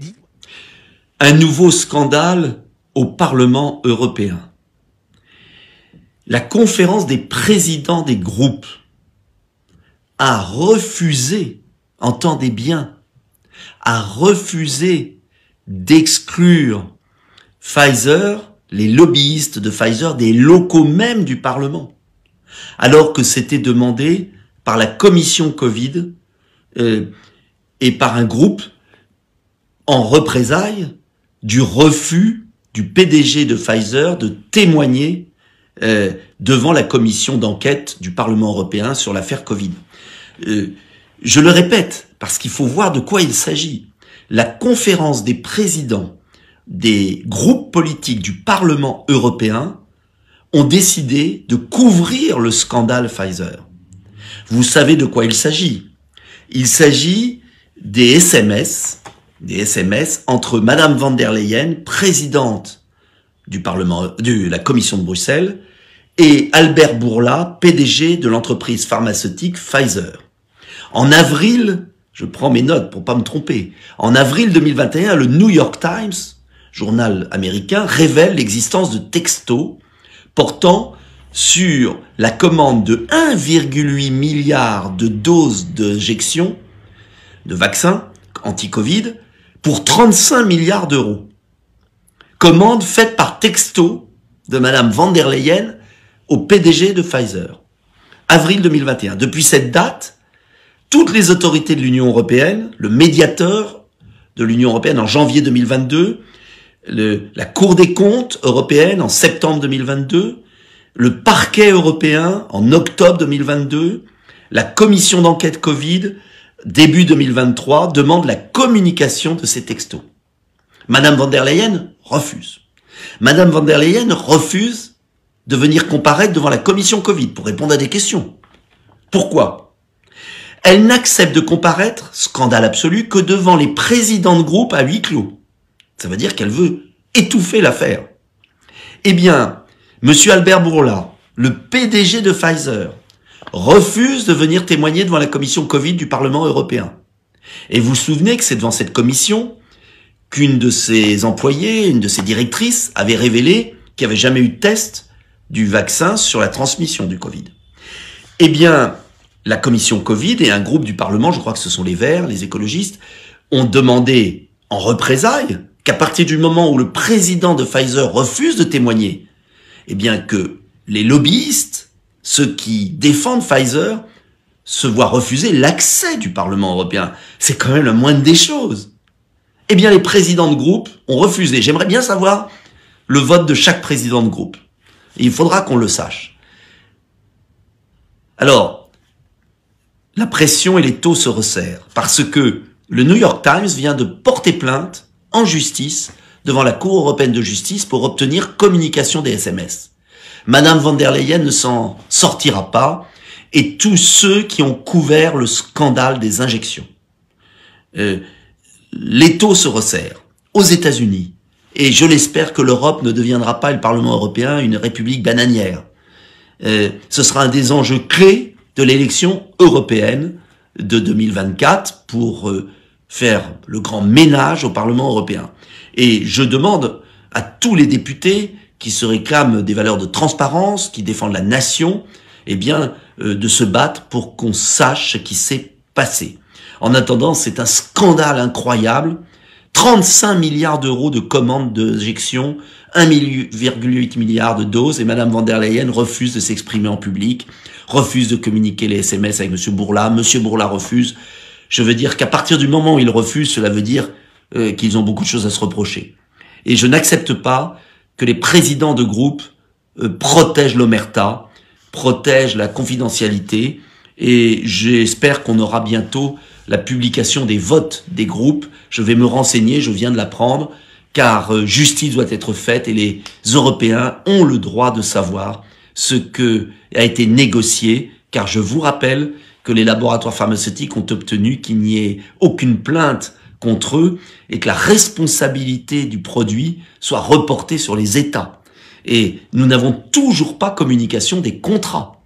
Un nouveau scandale au Parlement européen. La conférence des présidents des groupes a refusé, entendez bien, a refusé d'exclure Pfizer, les lobbyistes de Pfizer, des locaux même du Parlement, alors que c'était demandé par la commission Covid euh, et par un groupe en représailles du refus du P D G de Pfizer de témoigner euh, devant la commission d'enquête du Parlement européen sur l'affaire Covid. Euh, je le répète, parce qu'il faut voir de quoi il s'agit. La conférence des présidents des groupes politiques du Parlement européen ont décidé de couvrir le scandale Pfizer. Vous savez de quoi il s'agit. Il s'agit des S M S, des S M S entre Madame van der Leyen, présidente du Parlement, de la Commission de Bruxelles, et Albert Bourla, P D G de l'entreprise pharmaceutique Pfizer. En avril, je prends mes notes pour pas me tromper, en avril deux mille vingt et un, le New York Times, journal américain, révèle l'existence de textos portant sur la commande de un virgule huit milliard de doses d'injection de vaccins anti-Covid pour trente-cinq milliards d'euros. Commande faite par texto de Madame van der Leyen au P D G de Pfizer. Avril deux mille vingt et un. Depuis cette date, toutes les autorités de l'Union européenne, le médiateur de l'Union européenne en janvier deux mille vingt-deux, le, la Cour des comptes européenne en septembre deux mille vingt-deux, le parquet européen en octobre deux mille vingt-deux, la commission d'enquête Covid début deux mille vingt-trois demande la communication de ces textos. Madame van der Leyen refuse. Madame van der Leyen refuse de venir comparaître devant la commission Covid pour répondre à des questions. Pourquoi? Elle n'accepte de comparaître, scandale absolu, que devant les présidents de groupe à huis clos. Ça veut dire qu'elle veut étouffer l'affaire. Eh bien, Monsieur Albert Bourla, le P D G de Pfizer, refuse de venir témoigner devant la commission Covid du Parlement européen. Et vous vous souvenez que c'est devant cette commission qu'une de ses employées, une de ses directrices, avait révélé qu'il n'y avait jamais eu de test du vaccin sur la transmission du Covid. Eh bien, la commission Covid et un groupe du Parlement, je crois que ce sont les Verts, les écologistes, ont demandé en représailles qu'à partir du moment où le président de Pfizer refuse de témoigner, eh bien que les lobbyistes, ceux qui défendent Pfizer, se voient refuser l'accès du Parlement européen. C'est quand même la moindre des choses. Eh bien, les présidents de groupe ont refusé. J'aimerais bien savoir le vote de chaque président de groupe. Et il faudra qu'on le sache. Alors, la pression et les taux se resserrent parce que le New York Times vient de porter plainte en justice devant la Cour européenne de justice pour obtenir communication des S M S. Madame von der Leyen ne s'en sortira pas et tous ceux qui ont couvert le scandale des injections. Euh, les taux se resserrent aux États-Unis et je l'espère que l'Europe ne deviendra pas, le Parlement européen, une république bananière. Euh, ce sera un des enjeux clés de l'élection européenne de deux mille vingt-quatre pour euh, faire le grand ménage au Parlement européen. Et je demande à tous les députés qui se réclament des valeurs de transparence, qui défendent la nation, eh bien, euh, de se battre pour qu'on sache ce qui s'est passé. En attendant, c'est un scandale incroyable. trente-cinq milliards d'euros de commandes d'injection, un virgule huit milliard de doses, et Madame von der Leyen refuse de s'exprimer en public, refuse de communiquer les S M S avec Monsieur Bourla, Monsieur Bourla refuse. Je veux dire qu'à partir du moment où ils refusent, cela veut dire euh, qu'ils ont beaucoup de choses à se reprocher. Et je n'accepte pas que les présidents de groupe euh, protègent l'omerta, protègent la confidentialité, et j'espère qu'on aura bientôt la publication des votes des groupes. Je vais me renseigner, je viens de l'apprendre, car euh, justice doit être faite et les Européens ont le droit de savoir ce que a été négocié, car je vous rappelle que les laboratoires pharmaceutiques ont obtenu qu'il n'y ait aucune plainte contre eux et que la responsabilité du produit soit reportée sur les États. Et nous n'avons toujours pas communication des contrats.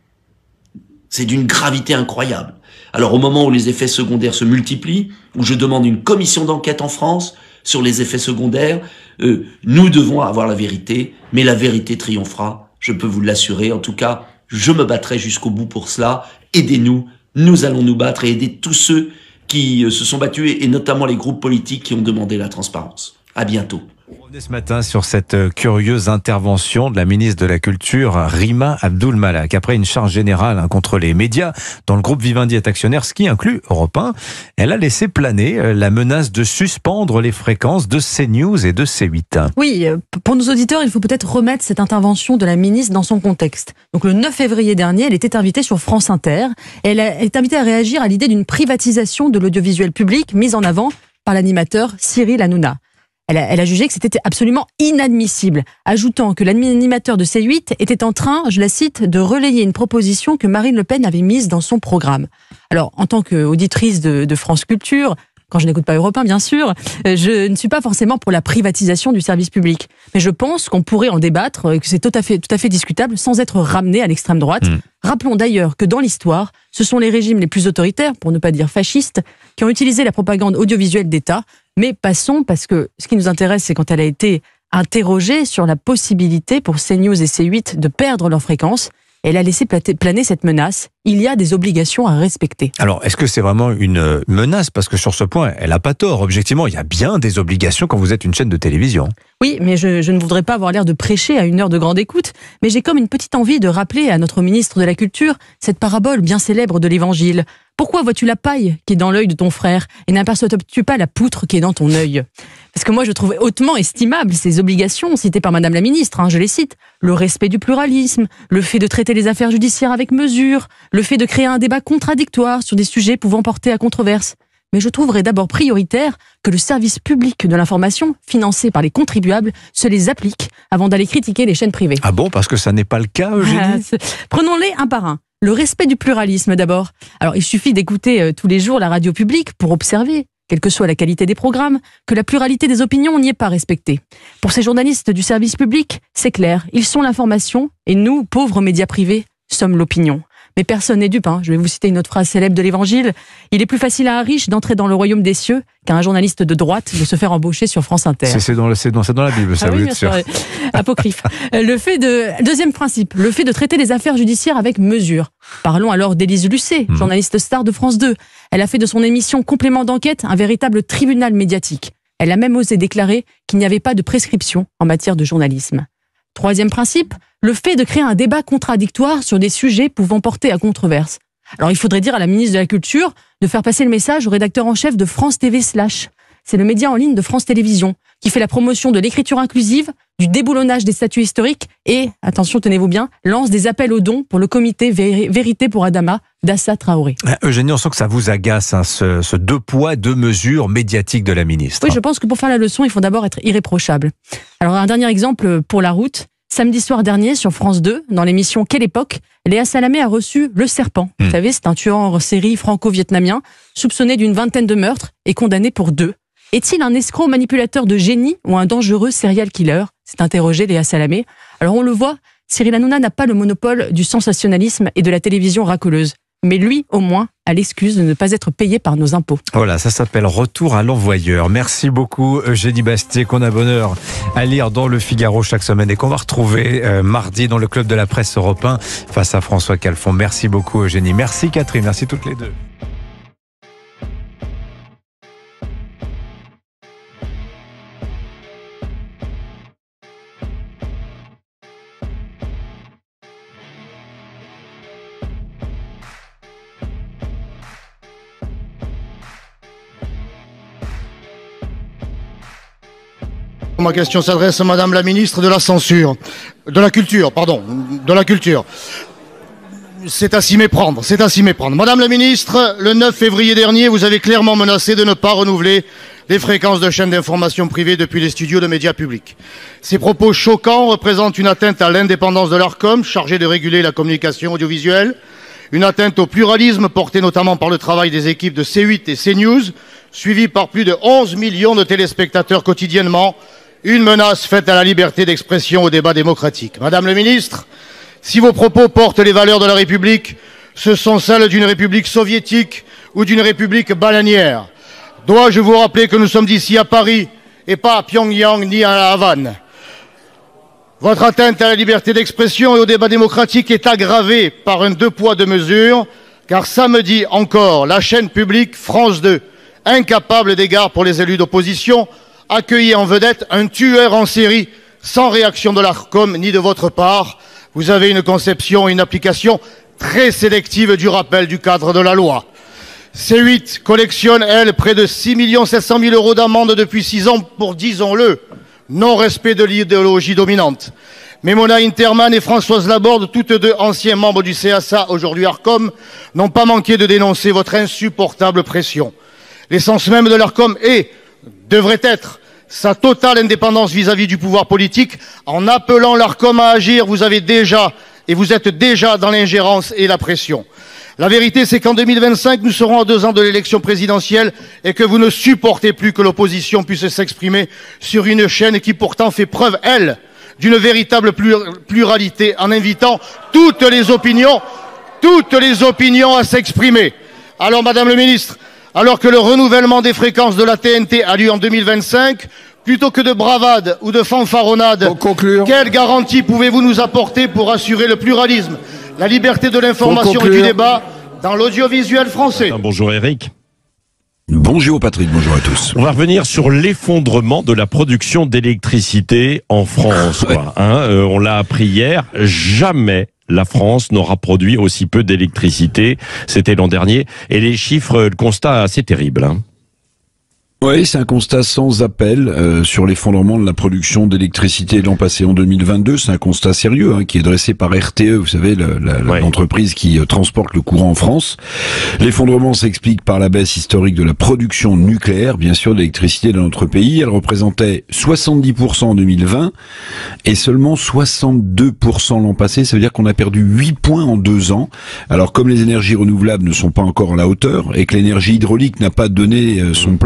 C'est d'une gravité incroyable. Alors au moment où les effets secondaires se multiplient, où je demande une commission d'enquête en France sur les effets secondaires, euh, nous devons avoir la vérité, mais la vérité triomphera, je peux vous l'assurer. En tout cas, je me battrai jusqu'au bout pour cela. Aidez-nous, nous allons nous battre et aider tous ceux qui se sont battus, et notamment les groupes politiques qui ont demandé la transparence. À bientôt. On revenait ce matin sur cette curieuse intervention de la ministre de la Culture, Rima Abdul Malak. Après une charge générale contre les médias, dont le groupe Vivendi est actionnaire, ce qui inclut Europe un, elle a laissé planer la menace de suspendre les fréquences de CNews et de C huit. Oui, pour nos auditeurs, il faut peut-être remettre cette intervention de la ministre dans son contexte. Donc le neuf février dernier, elle était invitée sur France Inter. Et elle est invitée à réagir à l'idée d'une privatisation de l'audiovisuel public mise en avant par l'animateur Cyril Hanouna. Elle a, elle a jugé que c'était absolument inadmissible, ajoutant que l'animateur de C huit était en train, je la cite, de relayer une proposition que Marine Le Pen avait mise dans son programme. Alors, en tant qu'auditrice de, de France Culture, quand je n'écoute pas Europe un, bien sûr, je ne suis pas forcément pour la privatisation du service public. Mais je pense qu'on pourrait en débattre, que c'est tout à fait, tout à fait discutable, sans être ramené à l'extrême droite. Mmh. Rappelons d'ailleurs que dans l'histoire, ce sont les régimes les plus autoritaires, pour ne pas dire fascistes, qui ont utilisé la propagande audiovisuelle d'État. Mais passons, parce que ce qui nous intéresse, c'est quand elle a été interrogée sur la possibilité pour CNews et C huit de perdre leur fréquence. Elle a laissé planer cette menace. Il y a des obligations à respecter. Alors, est-ce que c'est vraiment une menace? Parce que sur ce point, elle n'a pas tort. Objectivement, il y a bien des obligations quand vous êtes une chaîne de télévision. Oui, mais je, je ne voudrais pas avoir l'air de prêcher à une heure de grande écoute, mais j'ai comme une petite envie de rappeler à notre ministre de la Culture cette parabole bien célèbre de l'Évangile. Pourquoi vois-tu la paille qui est dans l'œil de ton frère et n'aperçois-tu pas la poutre qui est dans ton œil? Parce que moi, je trouve hautement estimable ces obligations citées par Madame la Ministre, hein, je les cite. Le respect du pluralisme, le fait de traiter les affaires judiciaires avec mesure, le fait de créer un débat contradictoire sur des sujets pouvant porter à controverse. Mais je trouverais d'abord prioritaire que le service public de l'information, financé par les contribuables, se les applique avant d'aller critiquer les chaînes privées. Ah bon, parce que ça n'est pas le cas, Eugénie? Ah, prenons-les un par un. Le respect du pluralisme d'abord. Alors il suffit d'écouter euh, tous les jours la radio publique pour observer, quelle que soit la qualité des programmes, que la pluralité des opinions n'y est pas respectée. Pour ces journalistes du service public, c'est clair, ils sont l'information et nous, pauvres médias privés, sommes l'opinion. Mais personne n'est dupe. Hein. Je vais vous citer une autre phrase célèbre de l'Évangile. Il est plus facile à un riche d'entrer dans le royaume des cieux qu'à un journaliste de droite de se faire embaucher sur France Inter. C'est dans, dans, dans la Bible, ça, ah vous oui, êtes sûr. sûr. Apocryphe. Le fait de... Deuxième principe, le fait de traiter les affaires judiciaires avec mesure. Parlons alors d'Élise Lucet, mmh. journaliste star de France deux. Elle a fait de son émission Complément d'enquête un véritable tribunal médiatique. Elle a même osé déclarer qu'il n'y avait pas de prescription en matière de journalisme. Troisième principe, le fait de créer un débat contradictoire sur des sujets pouvant porter à controverse. Alors il faudrait dire à la ministre de la Culture de faire passer le message au rédacteur en chef de France T V Slash. C'est le média en ligne de France Télévisions qui fait la promotion de l'écriture inclusive, du déboulonnage des statuts historiques et, attention, tenez-vous bien, lance des appels aux dons pour le comité Vérité pour Adama d'Assa Traoré. Eugénie, on sent que ça vous agace, hein, ce, ce deux poids, deux mesures médiatiques de la ministre. Oui, je pense que pour faire la leçon, il faut d'abord être irréprochable. Alors, un dernier exemple pour la route. Samedi soir dernier, sur France deux, dans l'émission Quelle époque, Léa Salamé a reçu Le Serpent. Mmh. Vous savez, c'est un tueur en série franco-vietnamien, soupçonné d'une vingtaine de meurtres et condamné pour deux. Est-il un escroc manipulateur de génie ou un dangereux serial killer? C'est interrogé Léa Salamé. Alors on le voit, Cyril Hanouna n'a pas le monopole du sensationnalisme et de la télévision racoleuse. Mais lui, au moins, a l'excuse de ne pas être payé par nos impôts. Voilà, ça s'appelle Retour à l'envoyeur. Merci beaucoup Eugénie Bastier, qu'on a bonheur à lire dans Le Figaro chaque semaine et qu'on va retrouver euh, mardi dans le Club de la Presse Europe un face à François Calfon. Merci beaucoup Eugénie. Merci Catherine, merci toutes les deux. Ma question s'adresse à Madame la Ministre de la Censure, de la Culture, pardon, de la Culture. C'est à s'y méprendre, c'est à s'y méprendre. Madame la Ministre, le neuf février dernier, vous avez clairement menacé de ne pas renouveler les fréquences de chaînes d'information privées depuis les studios de médias publics. Ces propos choquants représentent une atteinte à l'indépendance de l'Arcom, chargée de réguler la communication audiovisuelle, une atteinte au pluralisme porté notamment par le travail des équipes de C huit et CNews, suivi par plus de onze millions de téléspectateurs quotidiennement, une menace faite à la liberté d'expression au débat démocratique. Madame le ministre, si vos propos portent les valeurs de la République, ce sont celles d'une République soviétique ou d'une République bananière. Dois-je vous rappeler que nous sommes ici à Paris et pas à Pyongyang ni à la Havane. Votre atteinte à la liberté d'expression et au débat démocratique est aggravée par un deux poids deux mesures, car samedi encore, la chaîne publique France deux, incapable d'égard pour les élus d'opposition, accueilli en vedette un tueur en série sans réaction de l'Arcom ni de votre part. Vous avez une conception et une application très sélective du rappel du cadre de la loi. C huit collectionne, elle, près de six millions sept cent mille euros d'amende depuis six ans pour, disons-le, non-respect de l'idéologie dominante. Mais Mona Interman et Françoise Laborde, toutes deux anciens membres du C S A, aujourd'hui Arcom, n'ont pas manqué de dénoncer votre insupportable pression. L'essence même de l'Arcom est, devrait être, sa totale indépendance vis-à-vis du pouvoir politique. En appelant l'Arcom à agir, vous avez déjà, et vous êtes déjà dans l'ingérence et la pression. La vérité, c'est qu'en deux mille vingt-cinq, nous serons à deux ans de l'élection présidentielle et que vous ne supportez plus que l'opposition puisse s'exprimer sur une chaîne qui pourtant fait preuve, elle, d'une véritable pluralité en invitant toutes les opinions, toutes les opinions à s'exprimer. Alors, Madame le Ministre, alors que le renouvellement des fréquences de la T N T a lieu en deux mille vingt-cinq, plutôt que de bravade ou de fanfaronnade, quelle garantie pouvez-vous nous apporter pour assurer le pluralisme, la liberté de l'information et du débat dans l'audiovisuel français? Bonjour Eric. Bonjour Patrick, bonjour à tous. On va revenir sur l'effondrement de la production d'électricité en France. Quoi, hein, euh, on l'a appris hier, jamais la France n'aura produit aussi peu d'électricité. C'était l'an dernier. Et les chiffres, le constat assez terrible. Hein. Oui, c'est un constat sans appel euh, sur l'effondrement de la production d'électricité l'an passé en deux mille vingt-deux. C'est un constat sérieux hein, qui est dressé par R T E, vous savez, le, la, ouais. l'entreprise qui euh, transporte le courant en France. L'effondrement s'explique par la baisse historique de la production nucléaire, bien sûr, d'électricité dans notre pays. Elle représentait soixante-dix pour cent en deux mille vingt et seulement soixante-deux pour cent l'an passé. Ça veut dire qu'on a perdu huit points en deux ans. Alors, comme les énergies renouvelables ne sont pas encore à la hauteur et que l'énergie hydraulique n'a pas donné euh, son plein rendement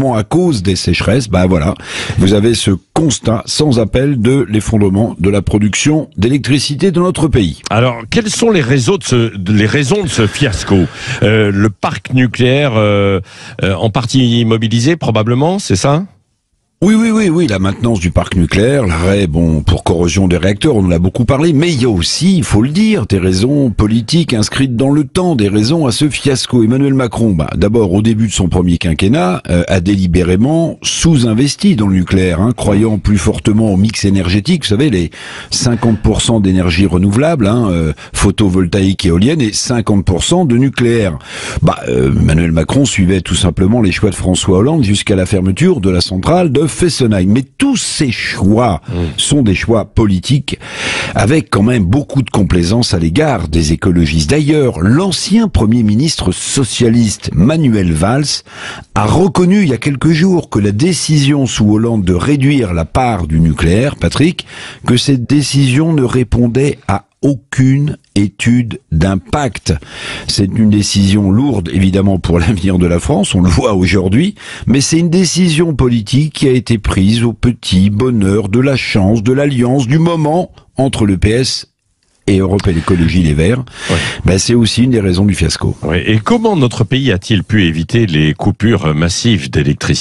notamment à cause des sécheresses. Bah voilà, vous avez ce constat sans appel de l'effondrement de la production d'électricité de notre pays. Alors, quelles sont les, réseaux de ce, les raisons de ce fiasco? euh, Le parc nucléaire euh, euh, en partie immobilisé, probablement, c'est ça? Oui, oui, oui, oui, la maintenance du parc nucléaire, l'arrêt, bon, pour corrosion des réacteurs, on en a beaucoup parlé, mais il y a aussi, il faut le dire, des raisons politiques inscrites dans le temps, des raisons à ce fiasco. Emmanuel Macron, bah, d'abord, au début de son premier quinquennat, euh, a délibérément sous-investi dans le nucléaire, hein, croyant plus fortement au mix énergétique, vous savez, les cinquante pour cent d'énergie renouvelable, hein, euh, photovoltaïque et éolienne, et cinquante pour cent de nucléaire. Bah, euh, Emmanuel Macron suivait tout simplement les choix de François Hollande jusqu'à la fermeture de la centrale de Fessenheim. Mais tous ces choix mmh. sont des choix politiques avec quand même beaucoup de complaisance à l'égard des écologistes. D'ailleurs, l'ancien Premier ministre socialiste Manuel Valls a reconnu il y a quelques jours que la décision sous Hollande de réduire la part du nucléaire, Patrick, que cette décision ne répondait à aucune étude d'impact. C'est une décision lourde, évidemment, pour l'avenir de la France, on le voit aujourd'hui, mais c'est une décision politique qui a été prise au petit bonheur de la chance, de l'alliance, du moment entre le P S et Europe et l'écologie, les Verts. Ouais. Ben, c'est aussi une des raisons du fiasco. Ouais. Et comment notre pays a-t-il pu éviter les coupures massives d'électricité ?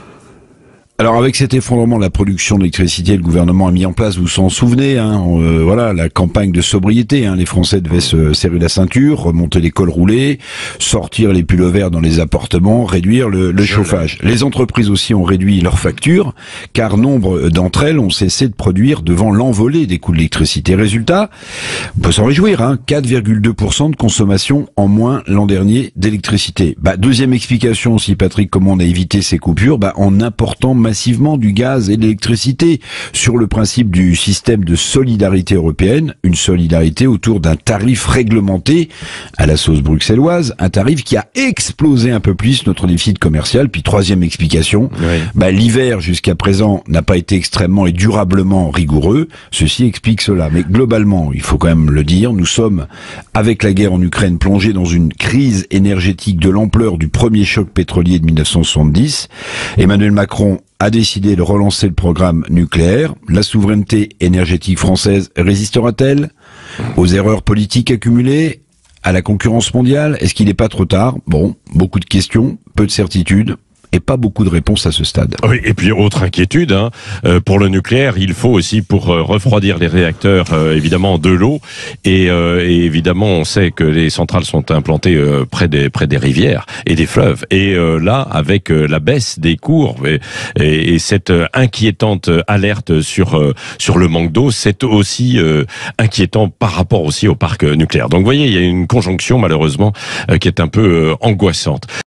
Alors avec cet effondrement de la production d'électricité, le gouvernement a mis en place, vous vous en souvenez, hein, euh, voilà, la campagne de sobriété. Hein, les Français devaient se serrer la ceinture, remonter les cols roulés, sortir les pulls verts dans les appartements, réduire le, le chauffage. Les entreprises aussi ont réduit leurs factures, car nombre d'entre elles ont cessé de produire devant l'envolée des coûts de l'électricité. Résultat, on peut s'en réjouir, hein, quatre virgule deux pour cent de consommation en moins l'an dernier d'électricité. Bah, deuxième explication aussi, Patrick, comment on a évité ces coupures, bah, en important massivement du gaz et de l'électricité sur le principe du système de solidarité européenne, une solidarité autour d'un tarif réglementé à la sauce bruxelloise, un tarif qui a explosé un peu plus notre déficit commercial. Puis troisième explication, oui. bah, l'hiver jusqu'à présent n'a pas été extrêmement et durablement rigoureux, ceci explique cela. Mais globalement, il faut quand même le dire, nous sommes, avec la guerre en Ukraine, plongés dans une crise énergétique de l'ampleur du premier choc pétrolier de mille neuf cent soixante-dix. Emmanuel Macron a décidé de relancer le programme nucléaire. La souveraineté énergétique française résistera-t-elle aux erreurs politiques accumulées, à la concurrence mondiale? Est-ce qu'il n'est pas trop tard? Bon, beaucoup de questions, peu de certitudes. Et pas beaucoup de réponses à ce stade. Oui, et puis autre inquiétude, hein, euh, pour le nucléaire, il faut aussi pour euh, refroidir les réacteurs, euh, évidemment de l'eau, et, euh, et évidemment on sait que les centrales sont implantées euh, près des près des rivières et des fleuves. Et euh, là, avec euh, la baisse des cours et, et, et cette euh, inquiétante alerte sur euh, sur le manque d'eau, c'est aussi euh, inquiétant par rapport aussi au parc nucléaire. Donc vous voyez, il y a une conjonction malheureusement euh, qui est un peu euh, angoissante.